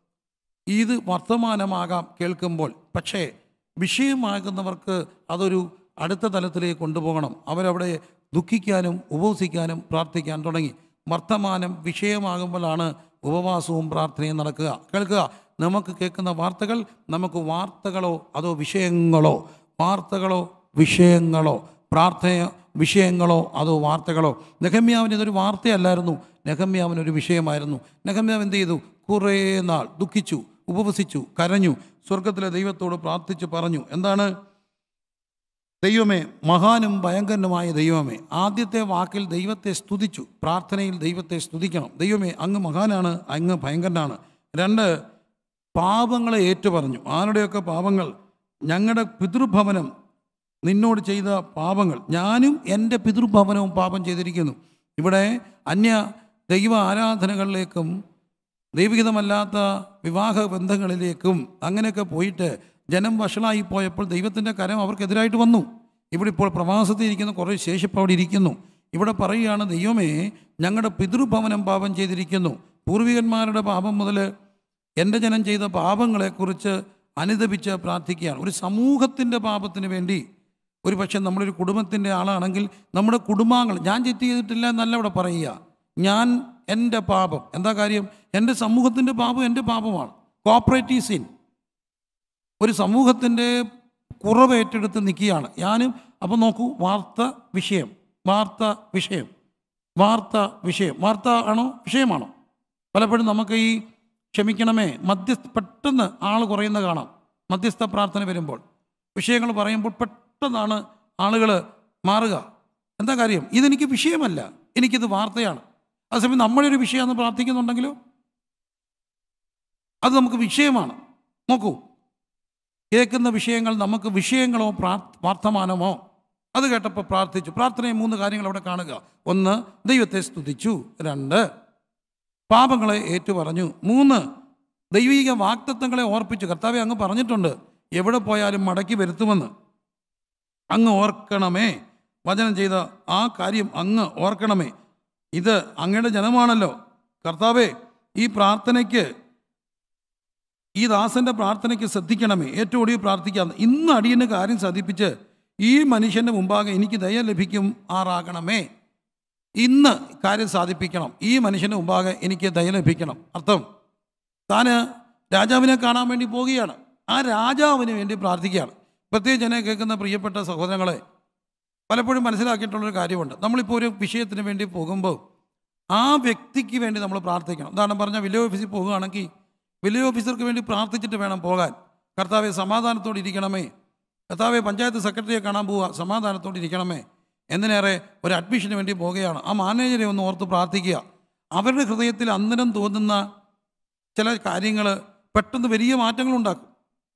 ഇത് വർത്തമാനമാകാം കേൾക്കുമ്പോൾ. പക്ഷേ വിഷയമാകുന്നവർക്ക് അതൊരു അടുത്ത തലത്തിലേക്ക് കൊണ്ടുപോകണം. അവരവിടെ ദുഃഖിക്കാനും ഉപവസിക്കാനും പ്രാർത്ഥിക്കാൻ തുടങ്ങി. വർത്തമാനം വിഷയമാകുമ്പോഴാണ് ഉപവാസവും പ്രാർത്ഥനയും നടക്കുക. കേൾക്കുക, നമുക്ക് കേൾക്കുന്ന വാർത്തകൾ നമുക്ക് വാർത്തകളോ അതോ വിഷയങ്ങളോ? വാർത്തകളോ വിഷയങ്ങളോ? പ്രാർത്ഥന വിഷയങ്ങളോ അതോ വാർത്തകളോ? നെഹമ്യാവിന് ഇതൊരു വാർത്തയല്ലായിരുന്നു, നെഹമ്യാവിനൊരു വിഷയമായിരുന്നു. നെഹമ്യാവ് എന്ത് ചെയ്തു? കുറേ നാൾ ദുഃഖിച്ചു, ഉപവസിച്ചു, കരഞ്ഞു, സ്വർഗത്തിലെ ദൈവത്തോട് പ്രാർത്ഥിച്ചു പറഞ്ഞു. എന്താണ്? ദൈവമേ, മഹാനും ഭയങ്കരനുമായ ദൈവമേ. ആദ്യത്തെ വാക്കിൽ ദൈവത്തെ സ്തുതിച്ചു. പ്രാർത്ഥനയിൽ ദൈവത്തെ സ്തുതിക്കണം. ദൈവമേ, അങ്ങ് മഹാനാണ്, അങ്ങ് ഭയങ്കരനാണ്. രണ്ട്, പാപങ്ങളെ ഏറ്റുപറഞ്ഞു. ആരുടെയൊക്കെ പാപങ്ങൾ? ഞങ്ങളുടെ പിതൃഭവനം നിന്നോട് ചെയ്ത പാപങ്ങൾ. ഞാനും എൻ്റെ പിതൃഭവനവും പാപം ചെയ്തിരിക്കുന്നു. ഇവിടെ അന്യ ദൈവ ആരാധനകളിലേക്കും ദൈവഹിതമല്ലാത്ത വിവാഹ ബന്ധങ്ങളിലേക്കും അങ്ങനെയൊക്കെ പോയിട്ട് ജനം വഷളായി പോയപ്പോൾ ദൈവത്തിൻ്റെ കരം അവർക്കെതിരായിട്ട് വന്നു. ഇവിടെ ഇപ്പോൾ പ്രവാസത്തിൽ ഇരിക്കുന്ന കുറേ ശേഷിപ്പ് അവിടെ ഇരിക്കുന്നു. ഇവിടെ പറയുകയാണ്, ദൈവമേ, ഞങ്ങളുടെ പിതൃഭവനം പാപം ചെയ്തിരിക്കുന്നു. പൂർവികന്മാരുടെ പാപം മുതൽ എൻ്റെ ജനം ചെയ്ത പാപങ്ങളെക്കുറിച്ച് അനുദപിച്ച് പ്രാർത്ഥിക്കുകയാണ്. ഒരു സമൂഹത്തിൻ്റെ പാപത്തിന് വേണ്ടി, ഒരു പക്ഷേ നമ്മളൊരു കുടുംബത്തിൻ്റെ ആളാണെങ്കിൽ നമ്മുടെ കുടുംബാംഗങ്ങൾ, ഞാൻ തെറ്റ് ചെയ്തിട്ടില്ല എന്നല്ല ഇവിടെ പറയുക, ഞാൻ എൻ്റെ പാപം. എന്താ കാര്യം? എൻ്റെ സമൂഹത്തിൻ്റെ പാപം എൻ്റെ പാപമാണ്. Cooperative sin. ഒരു സമൂഹത്തിൻ്റെ കുറവ് ഏറ്റെടുത്ത് നിൽക്കുകയാണ് ഞാനും. അപ്പോൾ നോക്കൂ, വാർത്ത വിഷയം, വാർത്ത വിഷയം, വാർത്ത വിഷയം. വാർത്ത ആണോ വിഷയമാണോ? പലപ്പോഴും നമുക്ക് ഈ ക്ഷമിക്കണമേ മധ്യസ്ഥ പെട്ടെന്ന് ആൾ കുറയുന്ന കാണാം. മധ്യസ്ഥ പ്രാർത്ഥന വരുമ്പോൾ വിഷയങ്ങൾ പറയുമ്പോൾ പെട്ടെന്നാണ് ആളുകൾ മാറുക. എന്താ കാര്യം? ഇതെനിക്ക് വിഷയമല്ല, എനിക്കിത് വാർത്തയാണ്. അതേസമയം നമ്മളൊരു വിഷയമെന്ന് പ്രാർത്ഥിക്കുന്നുണ്ടെങ്കിലോ അത് നമുക്ക് വിഷയമാണ്. നോക്കൂ, കേൾക്കുന്ന വിഷയങ്ങൾ നമുക്ക് വിഷയങ്ങളോ വർത്തമാനമോ? അത് കേട്ടപ്പോൾ പ്രാർത്ഥിച്ചു. പ്രാർത്ഥനയെ മൂന്ന് കാര്യങ്ങൾ അവിടെ കാണുക. ഒന്ന്, ദൈവത്തെ സ്തുതിച്ചു. രണ്ട്, പാപങ്ങളെ ഏറ്റുപറഞ്ഞു. മൂന്ന്, ദൈവിക വാഗ്ദത്തങ്ങളെ ഓർപ്പിച്ചു. കർത്താവെ, അങ്ങ് പറഞ്ഞിട്ടുണ്ട് എവിടെ പോയാലും മടക്കി വരുത്തുമെന്ന്. അങ്ങ് ഓർക്കണമേ, വചനം ചെയ്ത ആ കാര്യം അങ്ങ് ഓർക്കണമേ. ഇത് അങ്ങയുടെ ജനമാണല്ലോ. കർത്താവെ, ഈ പ്രാർത്ഥനയ്ക്ക്, ഈ ദാസൻ്റെ പ്രാർത്ഥനയ്ക്ക് ശ്രദ്ധിക്കണമേ. ഏറ്റവും ഒടുവിൽ പ്രാർത്ഥിക്കാം, ഇന്ന് അടിയന് കാര്യം സാധിപ്പിച്ച് ഈ മനുഷ്യൻ്റെ മുമ്പാകെ എനിക്ക് ദയ ലഭിക്കും ആറാകണമേ. ഇന്ന് കാര്യം സാധിപ്പിക്കണം, ഈ മനുഷ്യൻ്റെ മുമ്പാകെ എനിക്ക് ദയ ലഭിക്കണം. അർത്ഥം, താൻ രാജാവിനെ കാണാൻ വേണ്ടി പോവുകയാണ്. ആ രാജാവിന് വേണ്ടി പ്രാർത്ഥിക്കുകയാണ്. പ്രത്യേകിച്ച് എന്നെ കേൾക്കുന്ന പ്രിയപ്പെട്ട സഹോദരങ്ങളെ, പലപ്പോഴും മനസ്സിലാക്കിയിട്ടുള്ളൊരു കാര്യമുണ്ട്. നമ്മളിപ്പോൾ ഒരു വിഷയത്തിന് വേണ്ടി പോകുമ്പോൾ ആ വ്യക്തിക്ക് വേണ്ടി നമ്മൾ പ്രാർത്ഥിക്കണം. ഉദാഹരണം പറഞ്ഞാൽ, വില്ലേജ് ഓഫീസിൽ പോകുകയാണെങ്കിൽ വില്ലേജ് ഓഫീസർക്ക് വേണ്ടി പ്രാർത്ഥിച്ചിട്ട് വേണം പോകാൻ. കർത്താവെ, സമാധാനത്തോടെ ഇരിക്കണമേ. കർത്താവെ, പഞ്ചായത്ത് സെക്രട്ടറിയെ കാണാൻ പോവുക, സമാധാനത്തോടെ ഇരിക്കണമേ. എന്തിനേറെ ഒരു അഡ്മിഷന് വേണ്ടി പോവുകയാണ്, ആ മാനേജറെ ഒന്ന് ഓർത്ത് പ്രാർത്ഥിക്കുക. അവരുടെ ഹൃദയത്തിൽ അന്നേരം തോന്നുന്ന ചില കാര്യങ്ങൾ പെട്ടെന്ന് വലിയ മാറ്റങ്ങളുണ്ടാക്കും.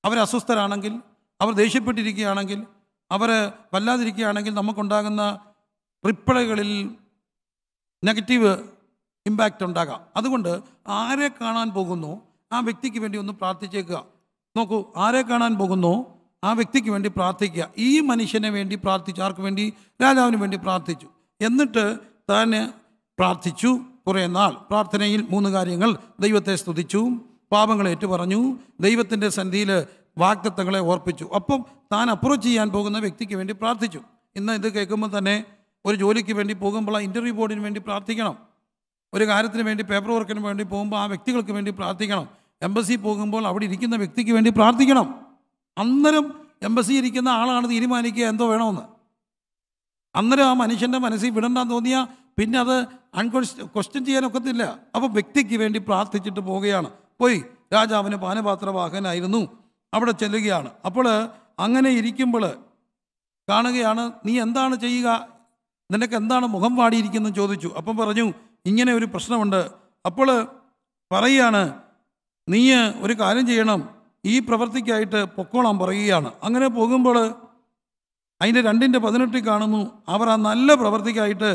അവർ അസ്വസ്ഥരാണെങ്കിൽ, അവർ ദേഷ്യപ്പെട്ടിരിക്കുകയാണെങ്കിൽ, അവർ വല്ലാതിരിക്കുകയാണെങ്കിൽ നമുക്കുണ്ടാകുന്ന റിപ്ലൈകളിൽ നെഗറ്റീവ് ഇമ്പാക്റ്റ് ഉണ്ടാകാം. അതുകൊണ്ട് ആരെ കാണാൻ പോകുന്നു ആ വ്യക്തിക്ക് വേണ്ടി ഒന്ന് പ്രാർത്ഥിച്ചേക്കുക. നോക്കൂ, ആരെ കാണാൻ പോകുന്നു ആ വ്യക്തിക്ക് വേണ്ടി പ്രാർത്ഥിക്കുക. ഈ മനുഷ്യനെ വേണ്ടി പ്രാർത്ഥിച്ചു. ആർക്ക് വേണ്ടി? രാജാവിന് വേണ്ടി പ്രാർത്ഥിച്ചു. എന്നിട്ട് താൻ പ്രാർത്ഥിച്ചു. കുറേ നാൾ പ്രാർത്ഥനയിൽ മൂന്ന് കാര്യങ്ങൾ: ദൈവത്തെ സ്തുതിച്ചു, പാപങ്ങളെ ഏറ്റുപറഞ്ഞു, ദൈവത്തിൻ്റെ സന്നിധിയിൽ വാഗ്ദത്തങ്ങളെ ഓർപ്പിച്ചു. അപ്പം താൻ അപ്രോച്ച് ചെയ്യാൻ പോകുന്ന വ്യക്തിക്ക് വേണ്ടി പ്രാർത്ഥിച്ചു. ഇന്ന് ഇത് കേൾക്കുമ്പോൾ തന്നെ ഒരു ജോലിക്ക് വേണ്ടി പോകുമ്പോൾ ആ ഇൻ്റർവ്യൂ ബോർഡിന് വേണ്ടി പ്രാർത്ഥിക്കണം. ഒരു കാര്യത്തിന് വേണ്ടി, പേപ്പർ വർക്കിന് വേണ്ടി പോകുമ്പോൾ ആ വ്യക്തികൾക്ക് വേണ്ടി പ്രാർത്ഥിക്കണം. എംബസി പോകുമ്പോൾ അവിടെ ഇരിക്കുന്ന വ്യക്തിക്ക് വേണ്ടി പ്രാർത്ഥിക്കണം. അന്നേരം എംബസി ഇരിക്കുന്ന ആളാണ് തീരുമാനിക്കുക എന്തോ വേണമെന്ന്. അന്നേരം ആ മനുഷ്യൻ്റെ മനസ്സിൽ വിടണ്ടെന്ന് തോന്നിയാൽ പിന്നെ അത് അൺക്വസ്റ്റ് ക്വസ്റ്റ്യൻ ചെയ്യാനൊക്കത്തില്ല. അപ്പോൾ വ്യക്തിക്ക് വേണ്ടി പ്രാർത്ഥിച്ചിട്ട് പോവുകയാണ്. പോയി രാജാവിന് പാനപാത്രവാഹനായിരുന്നു, അവിടെ ചെല്ലുകയാണ്. അപ്പോൾ അങ്ങനെ ഇരിക്കുമ്പോൾ കാണുകയാണ്, നീ എന്താണ് ചെയ്യുക, നിനക്ക് എന്താണ് മുഖം വാടിയിരിക്കുന്നത് ചോദിച്ചു. അപ്പം പറഞ്ഞു, ഇങ്ങനെ ഒരു പ്രശ്നമുണ്ട്. അപ്പോൾ പറയുകയാണ്, നീ ഒരു കാര്യം ചെയ്യണം, ഈ പ്രവൃത്തിക്കായിട്ട് പൊക്കോളാൻ പറയുകയാണ്. അങ്ങനെ പോകുമ്പോൾ അതിൻ്റെ രണ്ടിൻ്റെ പതിനെട്ടിൽ കാണുന്നു, അവർ ആ നല്ല പ്രവൃത്തിക്കായിട്ട്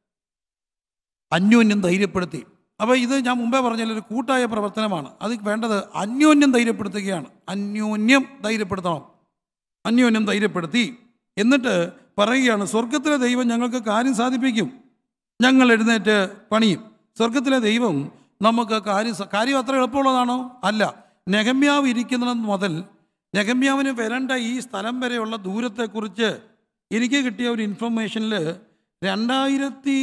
അന്യോന്യം ധൈര്യപ്പെടുത്തി. അപ്പോൾ ഇത് ഞാൻ മുമ്പേ പറഞ്ഞാൽ ഒരു കൂട്ടായ പ്രവർത്തനമാണ്. അത് വേണ്ടത് അന്യോന്യം ധൈര്യപ്പെടുത്തുകയാണ്. അന്യോന്യം ധൈര്യപ്പെടുത്തണം. അന്യോന്യം ധൈര്യപ്പെടുത്തി എന്നിട്ട് പറയുകയാണ്, സ്വർഗത്തിലെ ദൈവം ഞങ്ങൾക്ക് കാര്യം സാധിപ്പിക്കും, ഞങ്ങൾ എഴുന്നേറ്റ് പണിയും. സ്വർഗത്തിലെ ദൈവം നമുക്ക് കാര്യം കാര്യം അത്ര എളുപ്പമുള്ളതാണോ? അല്ല. നെഹമ്യാവ് ഇരിക്കുന്നത് മുതൽ നെഹമ്യാവിന് വരേണ്ട ഈ സ്ഥലം വരെയുള്ള ദൂരത്തെക്കുറിച്ച് എനിക്ക് കിട്ടിയ ഒരു ഇൻഫർമേഷനിൽ രണ്ടായിരത്തി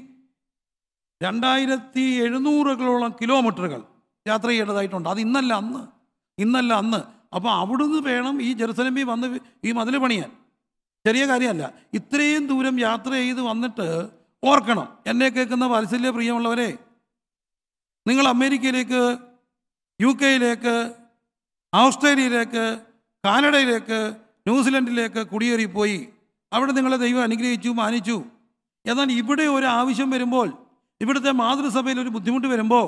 രണ്ടായിരത്തി എഴുന്നൂറുകളോളം കിലോമീറ്ററുകൾ യാത്ര ചെയ്യേണ്ടതായിട്ടുണ്ട്. അത് ഇന്നല്ല അന്ന് ഇന്നല്ല അന്ന് അപ്പോൾ അവിടുന്ന് വേണം ഈ ജെറുസലേമിൽ വന്ന് ഈ മതിൽ പണിയാൻ. ചെറിയ കാര്യമല്ല. ഇത്രയും ദൂരം യാത്ര ചെയ്ത് വന്നിട്ട് ഓർക്കണം, എന്നെ കേൾക്കുന്ന വാത്സല്യ പ്രിയമുള്ളവരെ, നിങ്ങൾ അമേരിക്കയിലേക്ക്, യു കെയിലേക്ക്, ഓസ്ട്രേലിയയിലേക്ക്, കാനഡയിലേക്ക്, ന്യൂസിലൻഡിലേക്ക് കുടിയേറിപ്പോയി. അവിടെ നിങ്ങളെ ദൈവം അനുഗ്രഹിച്ചു, മാനിച്ചു. എന്നാൽ ഇവിടെ ഒരു ആവശ്യം വരുമ്പോൾ, ഇവിടുത്തെ മാതൃസഭയിൽ ഒരു ബുദ്ധിമുട്ട് വരുമ്പോൾ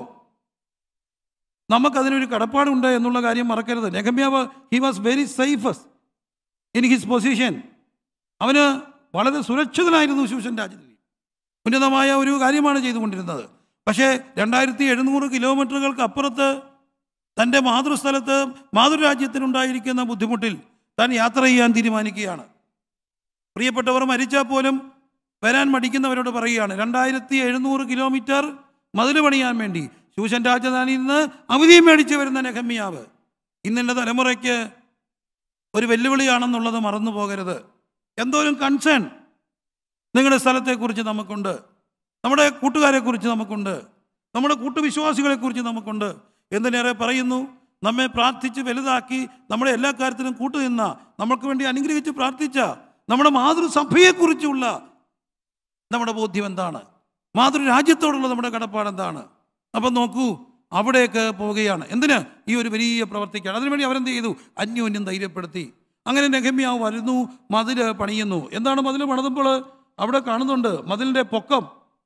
നമുക്കതിനൊരു കടപ്പാടുണ്ട് എന്നുള്ള കാര്യം മറക്കരുത്. നെഹമ്യാവ് he was very safest in his position. അവന് വളരെ സുരക്ഷിതനായിരുന്നു ശൂഷൻ രാജ്യത്തിൽ. ഉന്നതമായ ഒരു കാര്യമാണ് ചെയ്തുകൊണ്ടിരുന്നത്. പക്ഷേ രണ്ടായിരത്തി എഴുന്നൂറ് കിലോമീറ്ററുകൾക്ക് അപ്പുറത്ത് തൻ്റെ മാതൃസ്ഥലത്ത് മാതൃരാജ്യത്തിനുണ്ടായിരിക്കുന്ന ബുദ്ധിമുട്ടിൽ താൻ യാത്ര ചെയ്യാൻ തീരുമാനിക്കുകയാണ്. പ്രിയപ്പെട്ടവർ മരിച്ചാൽ പോലും വരാൻ മടിക്കുന്നവരോട് പറയുകയാണ്, രണ്ടായിരത്തി എഴുന്നൂറ് കിലോമീറ്റർ മതിൽ പണിയാൻ വേണ്ടി ശൂഷൻ രാജധാനിയിൽ നിന്ന് അവധിയും മേടിച്ച് വരുന്ന നെഹമ്യാവ് ഇന്നെൻ്റെ തലമുറയ്ക്ക് ഒരു വെല്ലുവിളിയാണെന്നുള്ളത് മറന്നു പോകരുത്. എന്തോരം കൺസേൺ നിങ്ങളുടെ സ്ഥലത്തെക്കുറിച്ച് നമുക്കുണ്ട്, നമ്മുടെ കൂട്ടുകാരെക്കുറിച്ച് നമുക്കുണ്ട്, നമ്മുടെ കൂട്ടുവിശ്വാസികളെക്കുറിച്ച് നമുക്കുണ്ട്. എന്തിനേറെ പറയുന്നു, നമ്മെ പ്രാർത്ഥിച്ച് വലുതാക്കി നമ്മുടെ എല്ലാ കാര്യത്തിലും കൂട്ടുനിന്ന, നമ്മൾക്ക് വേണ്ടി അനുഗ്രഹിച്ച് പ്രാർത്ഥിച്ച നമ്മുടെ മാതൃസഭയെക്കുറിച്ചുള്ള നമ്മുടെ ബോധ്യം എന്താണ്, മാതൃരാജ്യത്തോടുള്ള നമ്മുടെ കടപ്പാട് എന്താണ്. അപ്പം നോക്കൂ, അവിടേക്ക് പോവുകയാണ്. എന്തിന്? ഈ ഒരു വലിയ പ്രവർത്തിക്കാണ്. അതിനുവേണ്ടി അവരെന്ത് ചെയ്തു? അന്യോന്യം ധൈര്യപ്പെടുത്തി. അങ്ങനെ നെഹമ്യാവ് വരുന്നു, മതിൽ പണിയുന്നു. എന്താണ് മതിൽ പണിതുമ്പോൾ അവിടെ കാണുന്നുണ്ട്, മതിലിൻ്റെ പൊക്കം,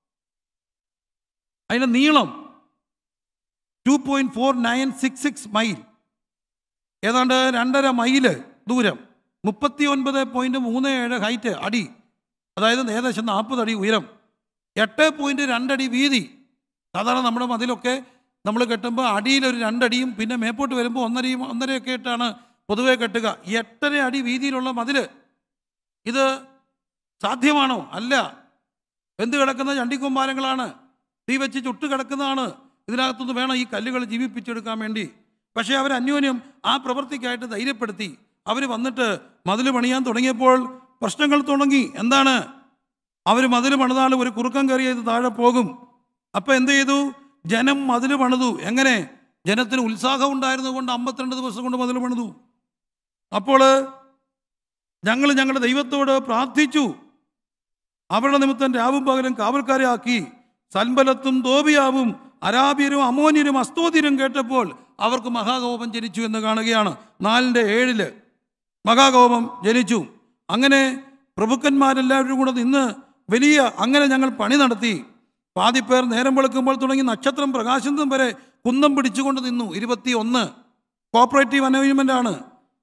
അതിൻ്റെ നീളം two point four nine six six mile, ഏതാണ്ട് രണ്ടര മൈല് ദൂരം, മുപ്പത്തി ഒൻപത് പോയിൻറ്റ് മൂന്ന് ഏഴ് ഹൈറ്റ് അടി, അതായത് ഏകദേശം നാൽപ്പത് അടി ഉയരം, എട്ട് പോയിൻറ്റ് രണ്ടടി വീതി. സാധാരണ നമ്മുടെ മതിലൊക്കെ നമ്മൾ കെട്ടുമ്പോൾ അടിയിലൊരു രണ്ടടിയും പിന്നെ മേപ്പോട്ട് വരുമ്പോൾ ഒന്നരയും ഒന്നരയൊക്കെ ഇട്ടാണ് പൊതുവെ കെട്ടുക. എട്ടര അടി വീതിയിലുള്ള മതിൽ ഇത് സാധ്യമാണോ? അല്ല. വെന്ത് കിടക്കുന്ന ചണ്ടിക്കൊമ്പാരങ്ങളാണ്, തീ വെച്ച് ചുട്ട് കിടക്കുന്നതാണ്. ഇതിനകത്തുനിന്ന് വേണം ഈ കല്ലുകൾ ജീവിപ്പിച്ചെടുക്കാൻ വേണ്ടി. പക്ഷേ അവർ അന്യോന്യം ആ പ്രവൃത്തിക്കായിട്ട് ധൈര്യപ്പെടുത്തി. അവർ വന്നിട്ട് മതിൽ പണിയാൻ തുടങ്ങിയപ്പോൾ പ്രശ്നങ്ങൾ തുടങ്ങി. എന്താണ്? അവർ മതിൽ പണിതാൽ ഒരു കുറുക്കം കയറിയത് താഴെ പോകും. അപ്പം എന്ത് ചെയ്തു? ജനം മതിൽ പണിതു. എങ്ങനെ? ജനത്തിന് ഉത്സാഹം ഉണ്ടായിരുന്നത് കൊണ്ട് അമ്പത്തിരണ്ട് ദിവസം കൊണ്ട് മതിൽ പണിതു. അപ്പോൾ ഞങ്ങൾ ഞങ്ങളുടെ ദൈവത്തോട് പ്രാർത്ഥിച്ചു. അവരുടെ നിമിത്തം രാവും പകലും കാവൽക്കാരെ ആക്കി. സൻബലത്തും തോബിയാവും അരാബിയരും അമോന്യരും അസ്തോദ്യരും കേട്ടപ്പോൾ അവർക്ക് മഹാകോപം ജനിച്ചു എന്ന് കാണുകയാണ്. നാലിൻ്റെ ഏഴില് മഹാകോപം ജനിച്ചു. അങ്ങനെ പ്രഭുക്കന്മാരെല്ലാവരും കൂടെ നിന്ന് വലിയ അങ്ങനെ ഞങ്ങൾ പണി നടത്തി. പാതിപ്പേർ നേരം വെളുക്കുമ്പോൾ തുടങ്ങി നക്ഷത്രം പ്രകാശിതം വരെ കുന്തം പിടിച്ചുകൊണ്ട് നിന്നു. ഇരുപത്തി ഒന്ന് കോപ്പറേറ്റീവ് അനോയിൻമെൻ്റ് ആണ്.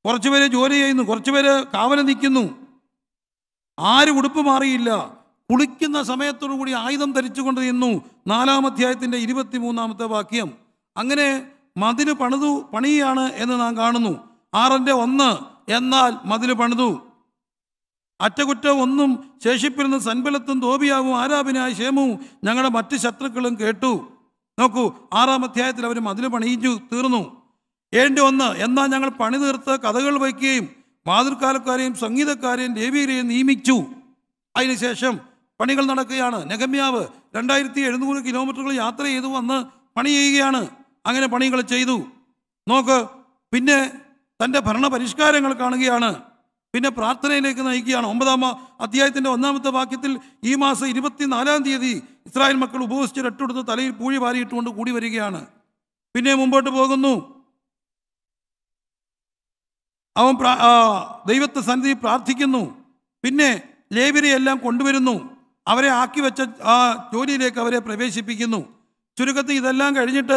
കുറച്ചുപേര് ജോലി ചെയ്യുന്നു, കുറച്ചുപേര് കാവല് നിൽക്കുന്നു. ആരും ഉടുപ്പ് മാറിയില്ല. കുളിക്കുന്ന സമയത്തോടു കൂടി ആയുധം ധരിച്ചുകൊണ്ട് നിന്നു. നാലാം അധ്യായത്തിൻ്റെ ഇരുപത്തി മൂന്നാമത്തെ വാക്യം. അങ്ങനെ മതില് പണിതു പണിയാണ് എന്ന് നാം കാണുന്നു. ആറിൻ്റെ ഒന്ന്, എന്നാൽ മതില് പണിതു. അറ്റകുറ്റം ഒന്നും ശേഷിപ്പിരുന്ന സൻബലത്തും തോബിയാവും ആരാബിനായ ശേമുവും ഞങ്ങളുടെ മറ്റ് ശത്രുക്കളും കേട്ടു. നോക്കൂ, ആറാം അധ്യായത്തിൽ അവർ മതില് പണിയിച്ചു തീർന്നു. ഏഴിൻ്റെ ഒന്ന്, എന്നാൽ ഞങ്ങൾ പണി തീർത്ത് കഥകൾ വയ്ക്കുകയും വാതിൽക്കാലക്കാരെയും സംഗീതക്കാരെയും ലേവ്യരെയും നിയമിച്ചു. അതിനുശേഷം പണികൾ നടക്കുകയാണ്. നെഹമ്യാവ് രണ്ടായിരത്തി എഴുന്നൂറ് കിലോമീറ്ററുകൾ യാത്ര ചെയ്തു വന്ന് പണി ചെയ്യുകയാണ്. അങ്ങനെ പണികൾ ചെയ്തു. നോക്ക്, പിന്നെ തൻ്റെ ഭരണ പരിഷ്കാരങ്ങൾ കാണുകയാണ്. പിന്നെ പ്രാർത്ഥനയിലേക്ക് നയിക്കുകയാണ്. ഒമ്പതാം അധ്യായത്തിൻ്റെ ഒന്നാമത്തെ വാക്യത്തിൽ ഈ മാസം ഇരുപത്തിനാലാം തീയതി ഇസ്രായേൽ മക്കൾ ഉപവസിച്ച് രട്ടെടുത്ത് തലയിൽ പൂഴി വാരിയിട്ടുകൊണ്ട് കൂടി വരികയാണ്. പിന്നെ മുമ്പോട്ട് പോകുന്നു. അവൻ ദൈവത്തെ സന്നിധി പ്രാർത്ഥിക്കുന്നു. പിന്നെ ലേവ്യരെയെല്ലാം കൊണ്ടുവരുന്നു. അവരെ ആക്കി വെച്ച ആ ജോലിയിലേക്ക് അവരെ പ്രവേശിപ്പിക്കുന്നു. ചുരുക്കത്തിൽ ഇതെല്ലാം കഴിഞ്ഞിട്ട്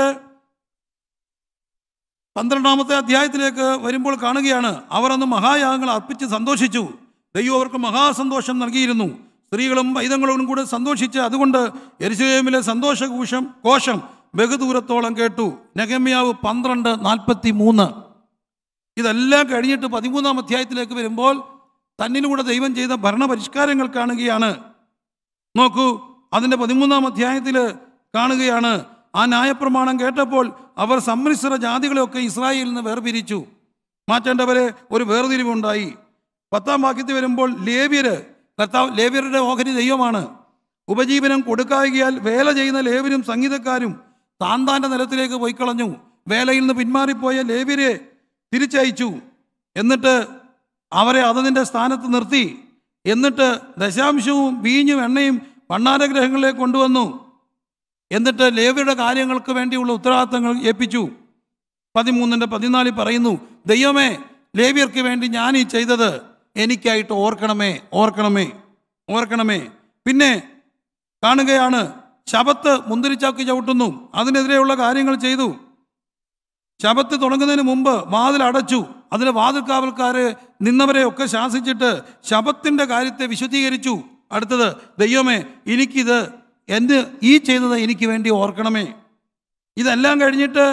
പന്ത്രണ്ടാമത്തെ അധ്യായത്തിലേക്ക് വരുമ്പോൾ കാണുകയാണ്, അവർ അന്ന് മഹായാഗങ്ങൾ അർപ്പിച്ച് സന്തോഷിച്ചു. ദൈവം അവർക്ക് മഹാസന്തോഷം നൽകിയിരുന്നു. സ്ത്രീകളും പൈതങ്ങളും കൂടെ സന്തോഷിച്ച് അതുകൊണ്ട് യെരുശലേമിലെ സന്തോഷഘോഷം കോശം ബഹുദൂരത്തോളം കേട്ടു. നെഹമ്യാവ് പന്ത്രണ്ട് നാൽപ്പത്തി മൂന്ന്. ഇതെല്ലാം കഴിഞ്ഞിട്ട് പതിമൂന്നാം അധ്യായത്തിലേക്ക് വരുമ്പോൾ തന്നിലൂടെ ദൈവം ചെയ്ത ഭരണപരിഷ്കാരങ്ങൾ കാണുകയാണ്. നോക്കൂ, അതിൻ്റെ പതിമൂന്നാം അധ്യായത്തിൽ കാണുകയാണ്, ആ ന്യായപ്രമാണം കേട്ടപ്പോൾ അവർ സമ്മിശ്ര ജാതികളെയൊക്കെ ഇസ്രായേലിൽ നിന്ന് വേർപിരിച്ചു. മാറ്റേണ്ടവരെ ഒരു വേർതിരിവുണ്ടായി. പത്താം വാക്യത്തിൽ വരുമ്പോൾ ലേവ്യര്, കർത്താവ് ലേവ്യരുടെ ഓഹരി ദൈവമാണ്. ഉപജീവനം കൊടുക്കായികയാൽ വേല ചെയ്യുന്ന ലേവ്യരും സംഗീതക്കാരും താൻ താൻ്റെ നിലത്തിലേക്ക് പോയി കളഞ്ഞു. വേലയിൽ നിന്ന് പിന്മാറിപ്പോയ ലേവ്യരെ തിരിച്ചയച്ചു. എന്നിട്ട് അവരെ അതതിൻ്റെ സ്ഥാനത്ത് നിർത്തി. എന്നിട്ട് ദശാംശവും വീഞ്ഞും എണ്ണയും ഭണ്ഡാരഗ്രഹങ്ങളിലേക്ക് കൊണ്ടുവന്നു. എന്നിട്ട് ലേവ്യരുടെ കാര്യങ്ങൾക്ക് വേണ്ടിയുള്ള ഉത്തരവാദിത്തങ്ങൾ ഏൽപ്പിച്ചു. പതിമൂന്നിൻ്റെ പതിനാലിൽ പറയുന്നു, ദൈവമേ, ലേവ്യർക്ക് വേണ്ടി ഞാൻ ഈ ചെയ്തത് എനിക്കായിട്ട് ഓർക്കണമേ, ഓർക്കണമേ, ഓർക്കണമേ. പിന്നെ കാണുകയാണ്, ശബത്ത് മുന്തിരിച്ചാക്ക് ചവിട്ടുന്നു. അതിനെതിരെയുള്ള കാര്യങ്ങൾ ചെയ്തു. ശബത്ത് തുടങ്ങുന്നതിന് മുമ്പ് വാതിൽ അടച്ചു. അതിന് വാതിൽ കാവൽക്കാർ നിന്നവരെയൊക്കെ ശാസിച്ചിട്ട് ശബത്തിൻ്റെ കാര്യത്തെ വിശദീകരിച്ചു. അടുത്തത്, ദൈവമേ, എനിക്കിത് എൻ്റെ ഈ ചെയ്തത് എനിക്ക് വേണ്ടി ഓർക്കണമേ. ഇതെല്ലാം കഴിഞ്ഞിട്ട്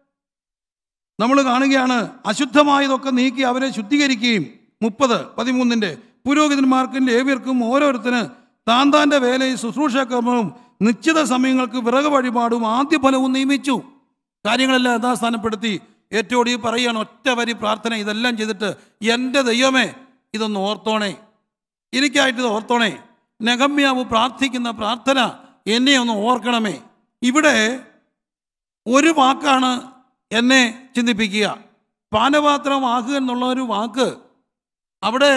നമ്മൾ കാണുകയാണ്, അശുദ്ധമായതൊക്കെ നീക്കി അവരെ ശുദ്ധീകരിക്കുകയും. മുപ്പത് പതിമൂന്നിൻ്റെ പുരോഹിതന്മാർക്കും ലേവ്യർക്കും ഓരോരുത്തന് താൻ താൻ്റെ വേലയും ശുശ്രൂഷാക്രമവും നിശ്ചിത സമയങ്ങൾക്ക് വിറക് വഴിപാടും ആദ്യ ഫലവും നിയമിച്ചു. കാര്യങ്ങളെല്ലാം യഥാസ്ഥാനപ്പെടുത്തി. ഏറ്റവും ഈ പറയുകയാണ്, ഒറ്റ വരി പ്രാർത്ഥന. ഇതെല്ലാം ചെയ്തിട്ട്, എൻ്റെ ദൈവമേ, ഇതൊന്ന് ഓർത്തോണേ, എനിക്കായിട്ട് ഇത് ഓർത്തോണേ. നെഹമ്യാവ് പ്രാർത്ഥിക്കുന്ന പ്രാർത്ഥന, എന്നെ ഒന്ന് ഓർക്കണമേ. ഇവിടെ ഒരു വാക്കാണ് എന്നെ ചിന്തിപ്പിക്കുക, പാനപാത്രമാകുക എന്നുള്ള ഒരു വാക്ക്. അവിടെ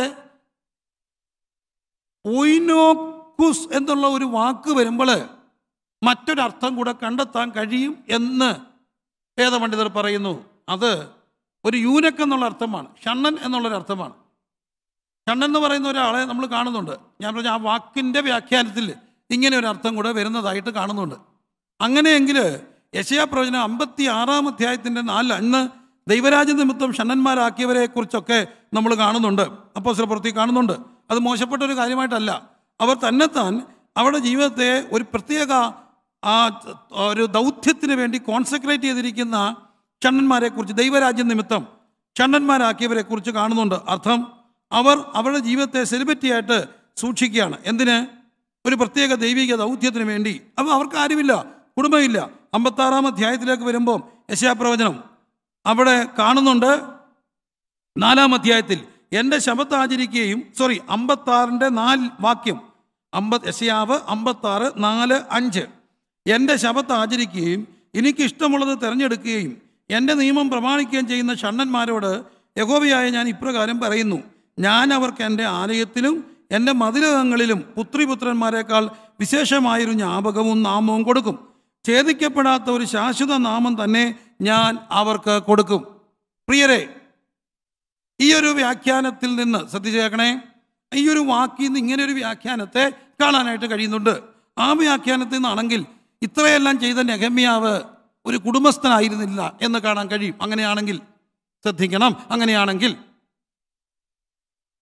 ഓയിനോക്കുസ് എന്നുള്ള ഒരു വാക്ക് വരുമ്പോൾ മറ്റൊരർത്ഥം കൂടെ കണ്ടെത്താൻ കഴിയും എന്ന് വേദപണ്ഡിതർ പറയുന്നു. അത് ഒരു യൂനക്ക് എന്നുള്ള അർത്ഥമാണ്, ഷണ്ണൻ എന്നുള്ളൊരു അർത്ഥമാണ്. ഷണ്ണൻ എന്ന് പറയുന്ന ഒരാളെ നമ്മൾ കാണുന്നുണ്ട്. ഞാൻ പറഞ്ഞ ആ വാക്കിൻ്റെ വ്യാഖ്യാനത്തിൽ ഇങ്ങനെ ഒരു അർത്ഥം കൂടെ വരുന്നതായിട്ട് കാണുന്നുണ്ട്. അങ്ങനെയെങ്കിൽ യെശയ്യാ പ്രവചനം അമ്പത്തി ആറാം അധ്യായത്തിൻ്റെ നാലിൽ അന്ന് ദൈവരാജ്യ നിമിത്തം ഷണ്ണന്മാരാക്കിയവരെ കുറിച്ചൊക്കെ നമ്മൾ കാണുന്നുണ്ട്, അപ്പോസ്തലപ്രവൃത്തി കാണുന്നുണ്ട്. അത് മോശപ്പെട്ട ഒരു കാര്യമായിട്ടല്ല. അവർ തന്നെത്താൻ അവരുടെ ജീവിതത്തെ ഒരു പ്രത്യേക ആ ഒരു ദൗത്യത്തിന് വേണ്ടി കോൺസെൻട്രേറ്റ് ചെയ്തിരിക്കുന്ന ഷണ്ണന്മാരെക്കുറിച്ച്, ദൈവരാജ്യ നിമിത്തം ഷണ്ണന്മാരാക്കിയവരെ കുറിച്ച് കാണുന്നുണ്ട്. അർത്ഥം, അവർ അവരുടെ ജീവിതത്തെ സെലിബ്രിറ്റിയായിട്ട് സൂക്ഷിക്കുകയാണ്. എന്തിന്? ഒരു പ്രത്യേക ദൈവിക ദൗത്യത്തിന് വേണ്ടി. അപ്പം അവർക്ക് ആരുമില്ല, കുടുംബമില്ല. അമ്പത്താറാം അധ്യായത്തിലേക്ക് വരുമ്പോൾ യെശയ്യാ പ്രവചനം അവിടെ കാണുന്നുണ്ട്. നാലാം അധ്യായത്തിൽ എൻ്റെ ശബത്ത് ആചരിക്കുകയും, സോറി അമ്പത്താറിൻ്റെ നാല് വാക്യം, അമ്പത് യെശയ്യാവ് അമ്പത്താറ് നാല് അഞ്ച്. എൻ്റെ ശബത്ത് ആചരിക്കുകയും എനിക്കിഷ്ടമുള്ളത് തിരഞ്ഞെടുക്കുകയും എൻ്റെ നിയമം പ്രമാണിക്കുകയും ചെയ്യുന്ന ഷണ്ണന്മാരോട് യഹോവയായ ഞാൻ ഇപ്രകാരം പറയുന്നു, ഞാൻ അവർക്ക് എൻ്റെ ആലയത്തിലും എൻ്റെ മതിലകങ്ങളിലും പുത്രിപുത്രന്മാരെക്കാൾ വിശേഷമായൊരു ജ്ഞാപകവും നാമവും കൊടുക്കും. ഛേദിക്കപ്പെടാത്ത ഒരു ശാശ്വത നാമം തന്നെ ഞാൻ അവർക്ക് കൊടുക്കും. പ്രിയരെ, ഈ ഒരു വ്യാഖ്യാനത്തിൽ നിന്ന് ശ്രദ്ധിച്ചേക്കണേ. ഈ ഒരു വാക്കിൽ നിന്ന് ഇങ്ങനെ ഒരു വ്യാഖ്യാനത്തെ കാണാനായിട്ട് കഴിയുന്നുണ്ട്. ആ വ്യാഖ്യാനത്തിൽ നിന്നാണെങ്കിൽ ഇത്രയെല്ലാം ചെയ്ത നെഹമ്യാവ് ഒരു കുടുംബസ്ഥനായിരുന്നില്ല എന്ന് കാണാൻ കഴിയും. അങ്ങനെയാണെങ്കിൽ ശ്രദ്ധിക്കണം. അങ്ങനെയാണെങ്കിൽ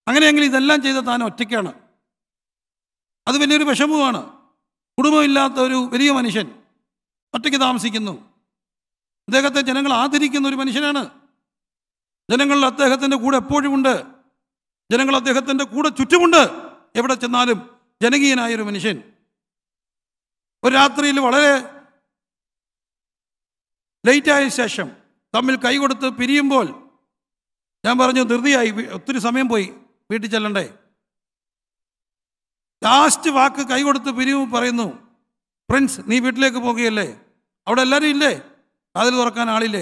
അങ്ങനെയെങ്കിൽ ഇതെല്ലാം ചെയ്ത താൻ ഒറ്റയ്ക്കാണ്. അത് വലിയൊരു വിഷമമാണ്. കുടുംബമില്ലാത്ത ഒരു വലിയ മനുഷ്യൻ ഒറ്റയ്ക്ക് താമസിക്കുന്നു. അദ്ദേഹത്തെ ജനങ്ങൾ ആദരിക്കുന്ന ഒരു മനുഷ്യനാണ്. ജനങ്ങൾ അദ്ദേഹത്തിൻ്റെ കൂടെ എപ്പോഴും ഉണ്ട്. ജനങ്ങൾ അദ്ദേഹത്തിൻ്റെ കൂടെ ചുറ്റുമുണ്ട്. എവിടെ ചെന്നാലും ജനകീയനായൊരു മനുഷ്യൻ. ഒരു രാത്രിയിൽ വളരെ ലേറ്റായ ശേഷം തമ്മിൽ കൈകൊടുത്ത് പിരിയുമ്പോൾ ഞാൻ പറഞ്ഞു, ധൃതിയായി, ഒത്തിരി സമയം പോയി, വീട്ടിൽ ചെല്ലണ്ടേ. ലാസ്റ്റ് വാക്ക് കൈകൊടുത്ത് പിരിയുമ്പോൾ പറയുന്നു, പ്രിൻസ് നീ വീട്ടിലേക്ക് പോകുകയല്ലേ? അവിടെ എല്ലാവരും ഇല്ലേ? അതിൽ തുറക്കാൻ ആളില്ലേ?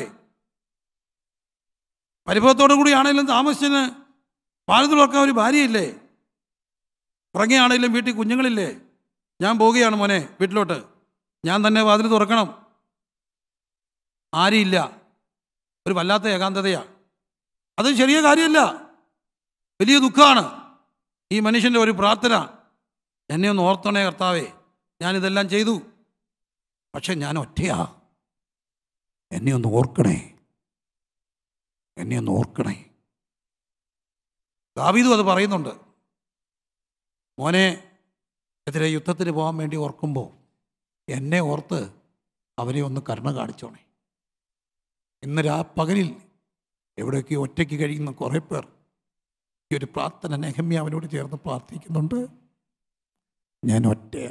പരിഭവത്തോടു കൂടിയാണെങ്കിലും താമസിച്ചതിന് വാതിൽ തുറക്കാൻ ഒരു ഭാര്യയില്ലേ? ഉറങ്ങിയാണെങ്കിലും വീട്ടിൽ കുഞ്ഞുങ്ങളില്ലേ? ഞാൻ പോവുകയാണ് മോനെ വീട്ടിലോട്ട്, ഞാൻ തന്നെ വാതിൽ തുറക്കണം. ആരുമില്ല. ഒരു വല്ലാത്ത ഏകാന്തതയാണ്. അത് ചെറിയ കാര്യമല്ല, വലിയ ദുഃഖമാണ്. ഈ മനുഷ്യൻ്റെ ഒരു പ്രാർത്ഥന, എന്നെ ഒന്ന് ഓർത്തണേ കർത്താവേ, ഞാനിതെല്ലാം ചെയ്തു, പക്ഷെ ഞാൻ ഒറ്റയാ, എന്നെ ഒന്ന് ഓർക്കണേ, എന്നെ ഒന്ന് ഓർക്കണേ. ദാവീദും അത് പറയുന്നുണ്ട്. മോനെ എതിരെ യുദ്ധത്തിന് പോകാൻ വേണ്ടി ഓർക്കുമ്പോൾ എന്നെ ഓർത്ത് അവരെ ഒന്ന് കരുണ കാണിച്ചോണേ. ഇന്ന് രാ പകലിൽ എവിടെയൊക്കെ ഒറ്റയ്ക്ക് കഴിയുന്ന കുറേ പേർ ഈ ഒരു പ്രാർത്ഥന നെഹമ്യാ അവനോട് ചേർന്ന് പ്രാർത്ഥിക്കുന്നുണ്ട്. ഞാൻ ഒറ്റയാ,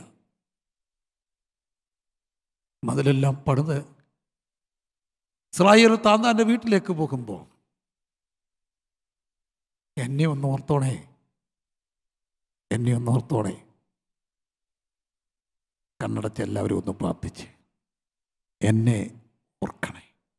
മതിലെല്ലാം പണിത് ഇസ്രായേൽ താൻ തൻ്റെ വീട്ടിലേക്ക് പോകുമ്പോൾ എന്നെ ഒന്ന് ഓർത്തോണേ, എന്നെ ഒന്ന് ഓർത്തോണേ. കണ്ണടച്ച് എല്ലാവരും ഒന്ന് പ്രാർത്ഥിച്ച് എന്നെ ഓർക്കണേ.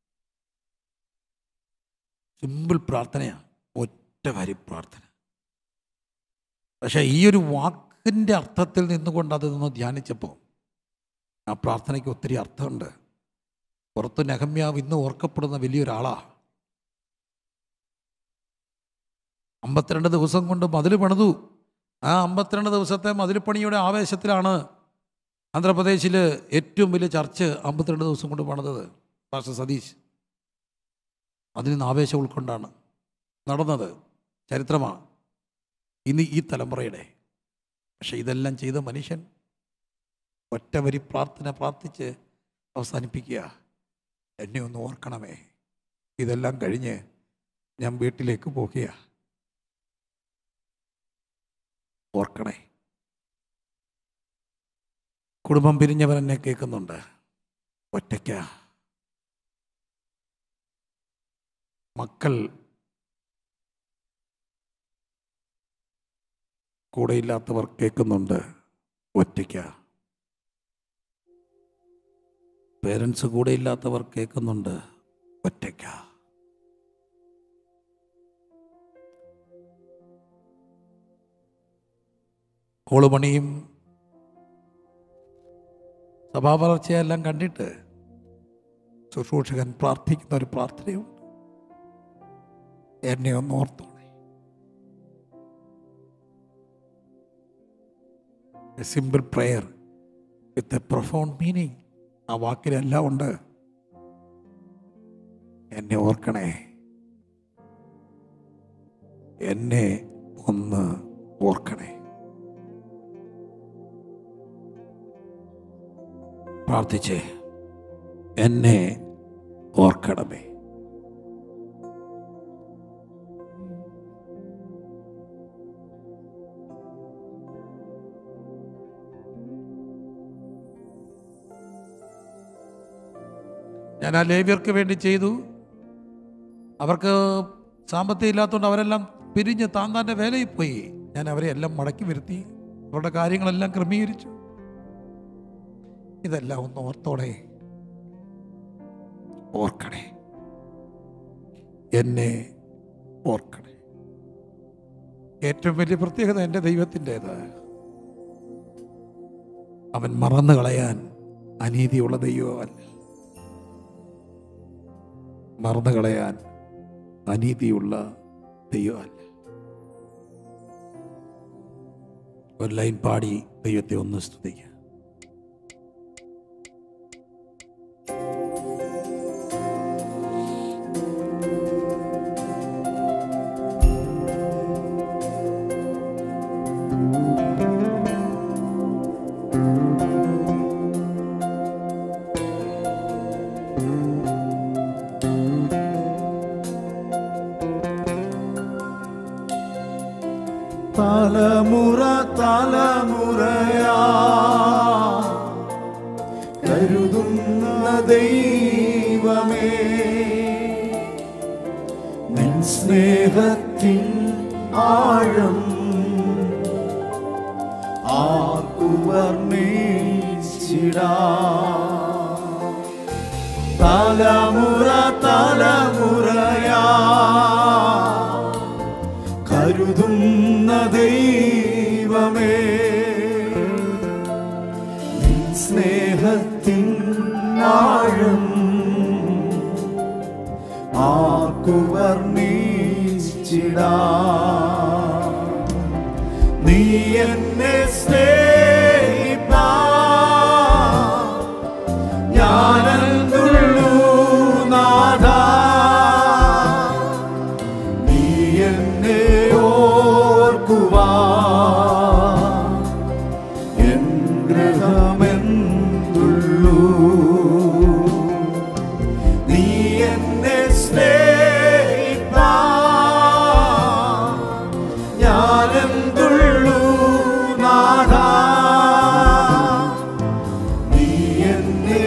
സിമ്പിൾ പ്രാർത്ഥനയാണ്, ഒറ്റ വരി പ്രാർത്ഥന. പക്ഷേ ഈ ഒരു വാക്കിൻ്റെ അർത്ഥത്തിൽ നിന്നുകൊണ്ട് അത് നിന്ന് ധ്യാനിച്ചപ്പോൾ ആ പ്രാർത്ഥനയ്ക്ക് ഒത്തിരി അർത്ഥമുണ്ട്. പുറത്ത് നെഹമ്യാവ് ഇന്ന് ഓർക്കപ്പെടുന്ന വലിയൊരാളാണ്. അമ്പത്തിരണ്ട് ദിവസം കൊണ്ട് മതിൽ പണിതു. ആ അമ്പത്തിരണ്ട് ദിവസത്തെ മതിൽ പണിയുടെ ആവേശത്തിലാണ് ആന്ധ്രാപ്രദേശിൽ ഏറ്റവും വലിയ ചർച്ച് അമ്പത്തിരണ്ട് ദിവസം കൊണ്ട് പണിതത്. പാസ്റ്റർ സതീഷ് അതിൽ നിന്ന് ആവേശം ഉൾക്കൊണ്ടാണ് നടന്നത്. ചരിത്രമാണ് ഇന്ന് ഈ തലമുറയുടെ. പക്ഷെ ഇതെല്ലാം ചെയ്ത മനുഷ്യൻ ഒറ്റ വരി പ്രാർത്ഥന പ്രാർത്ഥിച്ച് അവസാനിപ്പിക്കുക, എന്നെ ഒന്ന് ഓർക്കണമേ. ഇതെല്ലാം കഴിഞ്ഞ് ഞാൻ വീട്ടിലേക്ക് പോകുക, ഓർക്കണേ. കുടുംബം പിരിഞ്ഞവർ എന്നെ കേൾക്കുന്നുണ്ട്. ഒറ്റയ്ക്ക. മക്കൾ കൂടെയില്ലാത്തവർ കേൾക്കുന്നുണ്ട്. ഒറ്റയ്ക്ക. പേരൻസ് കൂടെയില്ലാത്തവർ കേൾക്കുന്നുണ്ട്. ഒറ്റയ്ക്ക. കോളുപണിയും സഭാവളർച്ചയെല്ലാം കണ്ടിട്ട് ശുശ്രൂഷകൻ പ്രാർത്ഥിക്കുന്ന ഒരു പ്രാർത്ഥനയുണ്ട്. എന്നെ ഒന്ന് ഓർത്തോണേ. A simple prayer with a profound meaning. ആ വാക്കിലെല്ലാം ഉണ്ട്. എന്നെ ഓർക്കണേ, എന്നെ ഒന്ന് ഓർക്കണേ. പ്രാർത്ഥിച്ചേ, എന്നെ ഓർക്കണമേ. ഞാൻ ആ ലേവ്യർക്ക് വേണ്ടി ചെയ്തു. അവർക്ക് സാമ്പത്തികം ഇല്ലാത്തതുകൊണ്ട് അവരെല്ലാം പിരിഞ്ഞ് താൻ താൻ്റെ വേലയിൽ പോയി. ഞാൻ അവരെ എല്ലാം മടക്കി വരുത്തി, അവരുടെ കാര്യങ്ങളെല്ലാം ക്രമീകരിച്ചു. ഇതെല്ലാം ഒന്ന് ഓർത്തോടെ, ഓർക്കണേ, എന്നെ ഓർക്കണേ. ഏറ്റവും വലിയ പ്രത്യേകത എൻ്റെ ദൈവത്തിൻ്റെത്. അവൻ മറന്നു കളയാൻ അനീതിയുള്ള ദൈവമല്ല. മറന്നു കളയാൻ അനീതിയുള്ള ദൈവമല്ല. ഒരു ലൈൻ പാടി ദൈവത്തെ ഒന്ന് സ്തുതിക്കുക. തലമുറ തലമുറയാ കരുതുന്ന ദൈവമേ, നിൻ സ്നേഹത്തിൻ ആഴം ആർക്കു വർണ്ണിച്ചിടാം. തലമുറ തലമുറയാ കരുതുന്ന ദൈവമേ, നിൻ സ്നേഹത്തിൻ ആഴം ആർക്കു വർണ്ണിച്ചിടാം. നീ എന്നെ സ്നേഹിപ്പാൻ ഞാനെന്തുള്ളൂ നാഥാ, നീ എന്നെ ഓർക്കുവാൻ എൻ ഗൃഹമെന്തുള്ളൂ. നീ എന്നെ സ്നേഹിപ്പാൻ ഞാനെന്തുള്ളൂ നാഥാ, നീ എന്നെ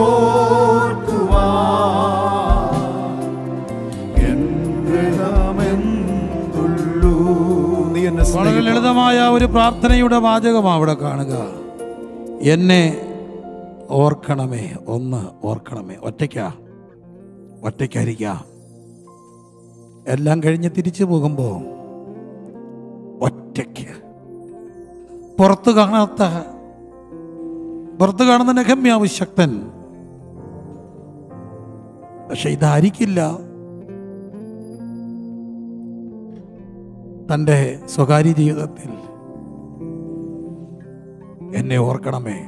ഓർക്കുവാൻ എൻ ഗൃഹമെന്തുള്ളൂ. നീ എന്നെ വളരെ ലളിതമായ ഒരു പ്രാർത്ഥനയുടെ വാചകമാണ് അവിടെ കാണുക. എന്നെ ഓർക്കണമേ, ഒന്ന് ഓർക്കണമേ. ഒറ്റയ്ക്കാ, ഒറ്റയ്ക്കായിരിക്കാം. എല്ലാം കഴിഞ്ഞ് തിരിച്ചു പോകുമ്പോൾ ഒറ്റയ്ക്ക്, പുറത്ത് കാണാത്ത, പുറത്ത് കാണുന്ന നെഹമ്യാവ് ശക്തൻ, പക്ഷെ ഇതായിരിക്കില്ല. തൻ്റെ സ്വകാര്യ ജീവിതത്തിൽ എന്നെ ഓർക്കണമേ.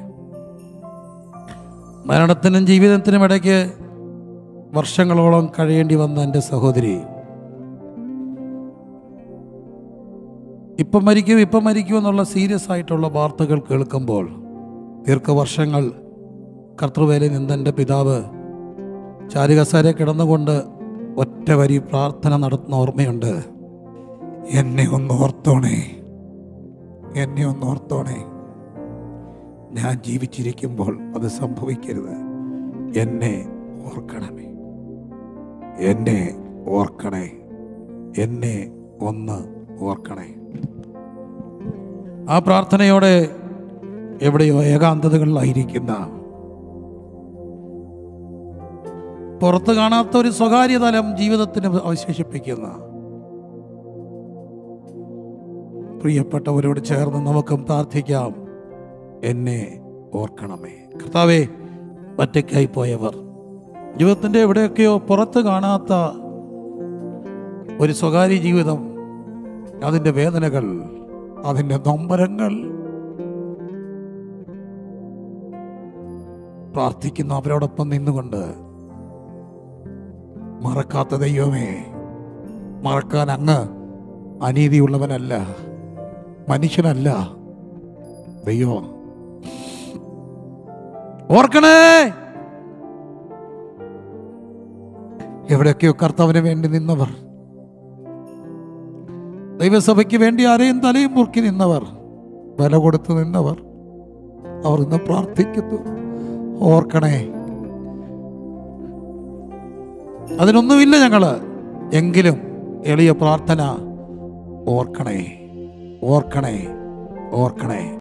മരണത്തിനും ജീവിതത്തിനും ഇടയ്ക്ക് വർഷങ്ങളോളം കഴിയേണ്ടി വന്ന എൻ്റെ സഹോദരി, ഇപ്പം മരിക്കും ഇപ്പം മരിക്കും എന്നുള്ള സീരിയസ് ആയിട്ടുള്ള വാർത്തകൾ കേൾക്കുമ്പോൾ ദീർഘവർഷങ്ങൾ കർത്തൃവേലയിൽ നിന്ന് എൻ്റെ പിതാവ് ചാരുകസേരയിൽ കിടന്നുകൊണ്ട് ഒറ്റ വരി പ്രാർത്ഥന നടത്തുന്ന ഓർമ്മയുണ്ട്. എന്നെ ഒന്ന് ഓർത്തോണേ, എന്നെ ഒന്ന് ഓർത്തോണേ, ഞാൻ ജീവിച്ചിരിക്കുമ്പോൾ അത് സംഭവിക്കരുത്. എന്നെ ഓർക്കണമേ, എന്നെ ഓർക്കണേ, എന്നെ ഒന്ന് ഓർക്കണേ. ആ പ്രാർത്ഥനയോടെ എവിടെയോ ഏകാന്തതകളിലായിരിക്കുന്ന, പുറത്ത് കാണാത്ത ഒരു സ്വകാര്യ തലം ജീവിതത്തിന് അവശേഷിപ്പിക്കുന്ന പ്രിയപ്പെട്ടവരോട് ചേർന്ന് നമുക്കും പ്രാർത്ഥിക്കാം. എന്നെ ഓർക്കണമേ. കർത്താവേ, ഒറ്റയ്ക്കായി പോയവർ, ജീവിതത്തിൻ്റെ എവിടെയൊക്കെയോ പുറത്ത് കാണാത്ത ഒരു സ്വകാര്യ ജീവിതം, അതിൻ്റെ വേദനകൾ, അതിൻ്റെ നൊമ്പരങ്ങൾ, പ്രാർത്ഥിക്കുന്ന അവരോടൊപ്പം നിന്നുകൊണ്ട്, മറക്കാത്ത ദൈവമേ, മറക്കാൻ അങ്ങ് അനീതിയുള്ളവനല്ല, മനുഷ്യനല്ല. ദൈവം ഓർക്കണേ. എവിടെയൊക്കെയോ കർത്താവിന് വേണ്ടി നിന്നവർ, ദൈവസഭയ്ക്ക് വേണ്ടി ആരെയും തലയും മുറുക്കി നിന്നവർ, വില കൊടുത്ത് നിന്നവർ, അവർ ഇന്ന് പ്രാർത്ഥിക്കുന്നു. ഓർക്കണേ. അതിനൊന്നുമില്ല ഞങ്ങള്, എങ്കിലും എളിയ പ്രാർത്ഥന, ഓർക്കണേ, ഓർക്കണേ, ഓർക്കണേ.